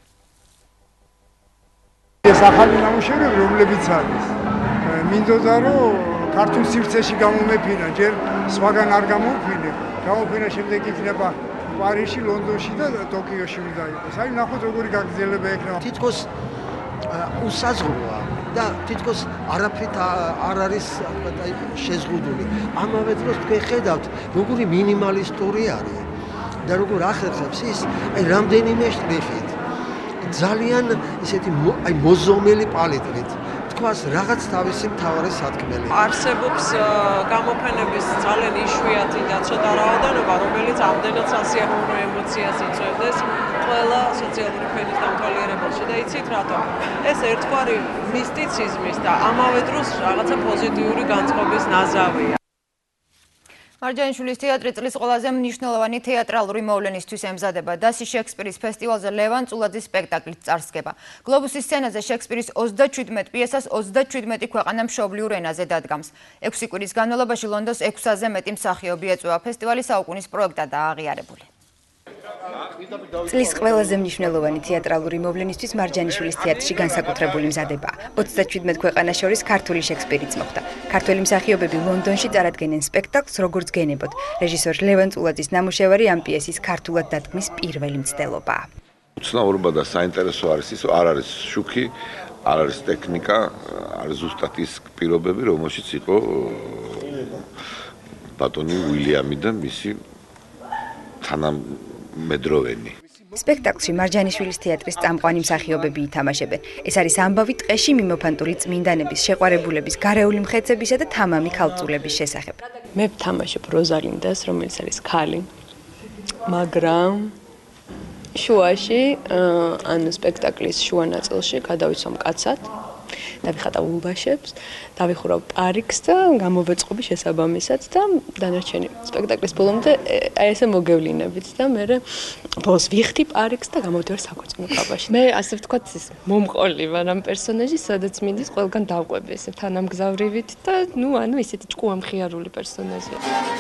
Speaker 23: ეს ახალი ნამუშევრები, რომლებიც არის, მინდოდა რომ ქართულ სივრცეში გამომეფინა, ჯერ სხვაგან არ გამომფინე. გამოფენა შემდეგ იქნება პარიზში, ლონდონში და ტოკიოში უნდა იყოს. აი ნახოთ როგორი გაგრძელება ექნება.
Speaker 9: თითქოს უსაზღვროა და თითქოს არაფრით არ არის შეზღუდული. ამავე დროს თქვენ ხედავთ, როგორი მინიმალისტური არის და როგორ ახერხებს ის აი რამდენიმე შტრიხით. ძალიან ისეთი აი მოზომელი პალიტრით. თქვას რაღაც თავისი მთავარი სათქმელი.
Speaker 24: არსებობს გამოფენების ძალიან იშვიათი და ცოტა რაოდენობა, რომელიც ამდენად სასიამოვნო ემოციას იწვევდეს ყველა სოციალური ფენის დამთვალიერებელში და იცით რატომ? ეს ერთგვარი მისტიციზმის და ამავე დროს რაღაცა პოზიტიური განწყობის ნაზავია.
Speaker 1: მარჯანიშვილის თეატრი წლის ყველაზე მნიშვნელოვანი თეატრალური მოვლენისთვის ემზადება. დასი შექსპირის ფესტივალზე ლევან წულაძის სპექტაკლით წარსდგება. გლობუსის სცენაზე შექსპირის ოცდაჩვიდმეტ პიესას ოცდაჩვიდმეტი ქვეყანა მშობლიურ ენაზე დადგამს. ექვსი კვირის განმავლობაში ლონდონს ექვსზე მეტი მსახიობი ეწვევა. ფესტივალი საუკუნის პროექტადაა აღიარებული.
Speaker 25: წლის ყველაზე მნიშვნელოვანი თეატრალური მოვლენისთვის მარჯანიშვილის თეატრში განსაკუთრებული მზადებაა. ოცდაჩვიდმეტ ქვეყანას შორის ქართული შექსპირიც მოხდა. ქართველი მსახიობები ლონდონში წარადგენენ სპექტაკლს როგორც გენებოდ. რეჟისორ ლევან წულაძის ნამუშევარი ამ პიესის ქართულად დადგმის პირველი მცდელობაა.
Speaker 21: უცნაურობა და საინტერესო არის ის, არ არის შუქი, არ არის ტექნიკა, არის ზუსტად ის პირობები, რომელშიც იყო ბატონი უილიამი და მისი თანამედროვენი.
Speaker 25: სპექტაკლში მარჯანიშვილის თეატრის წამყვანი მსახიობები ითამაშებენ. ეს არის ამბავი ტყეში მიმოფანტული წმინდანების, შეყვარებულების, გარეული მხეცებისა და თამამი ქალწულების შესახებ.
Speaker 27: მე ვთამაშებ როზალინდას, რომელიც არის ქალი. მაგრამ შუაში, ანუ სპექტაკლის შუა ნაწილში გადავიცვამ კაცად. დავიხატავ ულბაშებს, დავიხურავ პარიკს და გამოვეწყობი შესაბამისად და დანარჩენი სპექტაკლის ბოლომდე აი ესე მოგევლინებით და მე ბოლოს ვიხდი პარიკს და გამოვდივარ საქორწინო კაბაში. მე ასე ვთქვათ ის მომყოლი ვარ ამ პერსონაჟის, სადაც მინდის ყველგან დავყვები ესე თანამგზავრივით და ნუ ანუ ისეთი ჭკუამხიარული პერსონაჟია.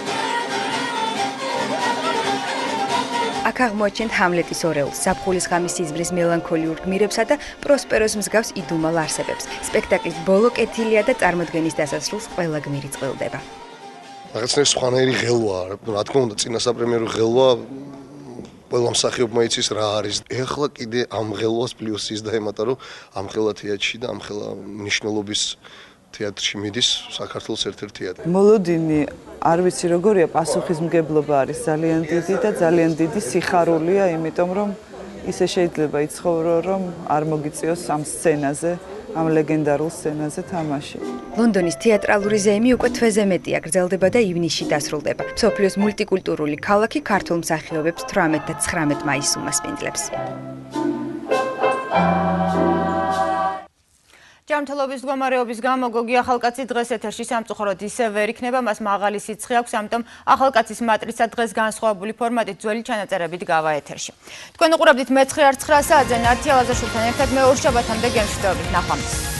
Speaker 27: აქ აღმოაჩენთ ჰამლეტის ორეულს, ზაფხულის ღამის სიზმრის მელანქოლიურ გმირებსა და პროსპეროს მსგავს იდუმალ არსებებს. სპექტაკლის ბოლო კეთილია და წარმოდგენის დასასრულს ყველა გმირი წყვილდება.
Speaker 9: რაღაცნაირი სხვანაირი ღელვა, რა თქმა უნდა, წინასაპრემიერო ღელვა
Speaker 4: ყველა მსახიობმა იცის რა არის. ეხლა კიდე ამღელვას პლუსის და ემატა რომ ამღელა თეატრში და ამღელა მნიშვნელობის თეატრში მიდის საქართველოს ერთ-ერთი თეატრი.
Speaker 10: მოლოდინი არ ვიცი როგორია, პასუხისმგებლობა არის ძალიან დიდი და ძალიან დიდი სიხარულია, იმიტომ რომ ისე შეიძლება იცხოვრო, რომ არ მოგიწიოს ამ სცენაზე, ამ ლეგენდარულ სცენაზე თამაში.
Speaker 25: ლონდონის თეატრალური ზეიმი უკვე თვეზე მეტია გრძელდება და ივნისში დასრულდება. მსოფლიოს მულტიკულტურული ქალაქი ქართულ მსახიობებს თვრამეტ და ცხრამეტ მაისს უმასპინძლებს.
Speaker 1: ჯანმრთელობის მდგომარეობის გამო გოგი ახალკაცი დღეს ეთერში სამწუხაროდ ისე ვერ იქნება, მას მაღალი სიცხე აქვს, ამიტომ ახალკაცის მატრიცა დღეს განსხვავებული ფორმატით ძველი ჩანაწერებით გავა ეთერში. თქვენ უყურებდით მეცხრე არც ცხრა საათზე ნათია ლაზაშვილთან ერთად მე ორ შაბათამდე გემშვიდობით ნახვამდის.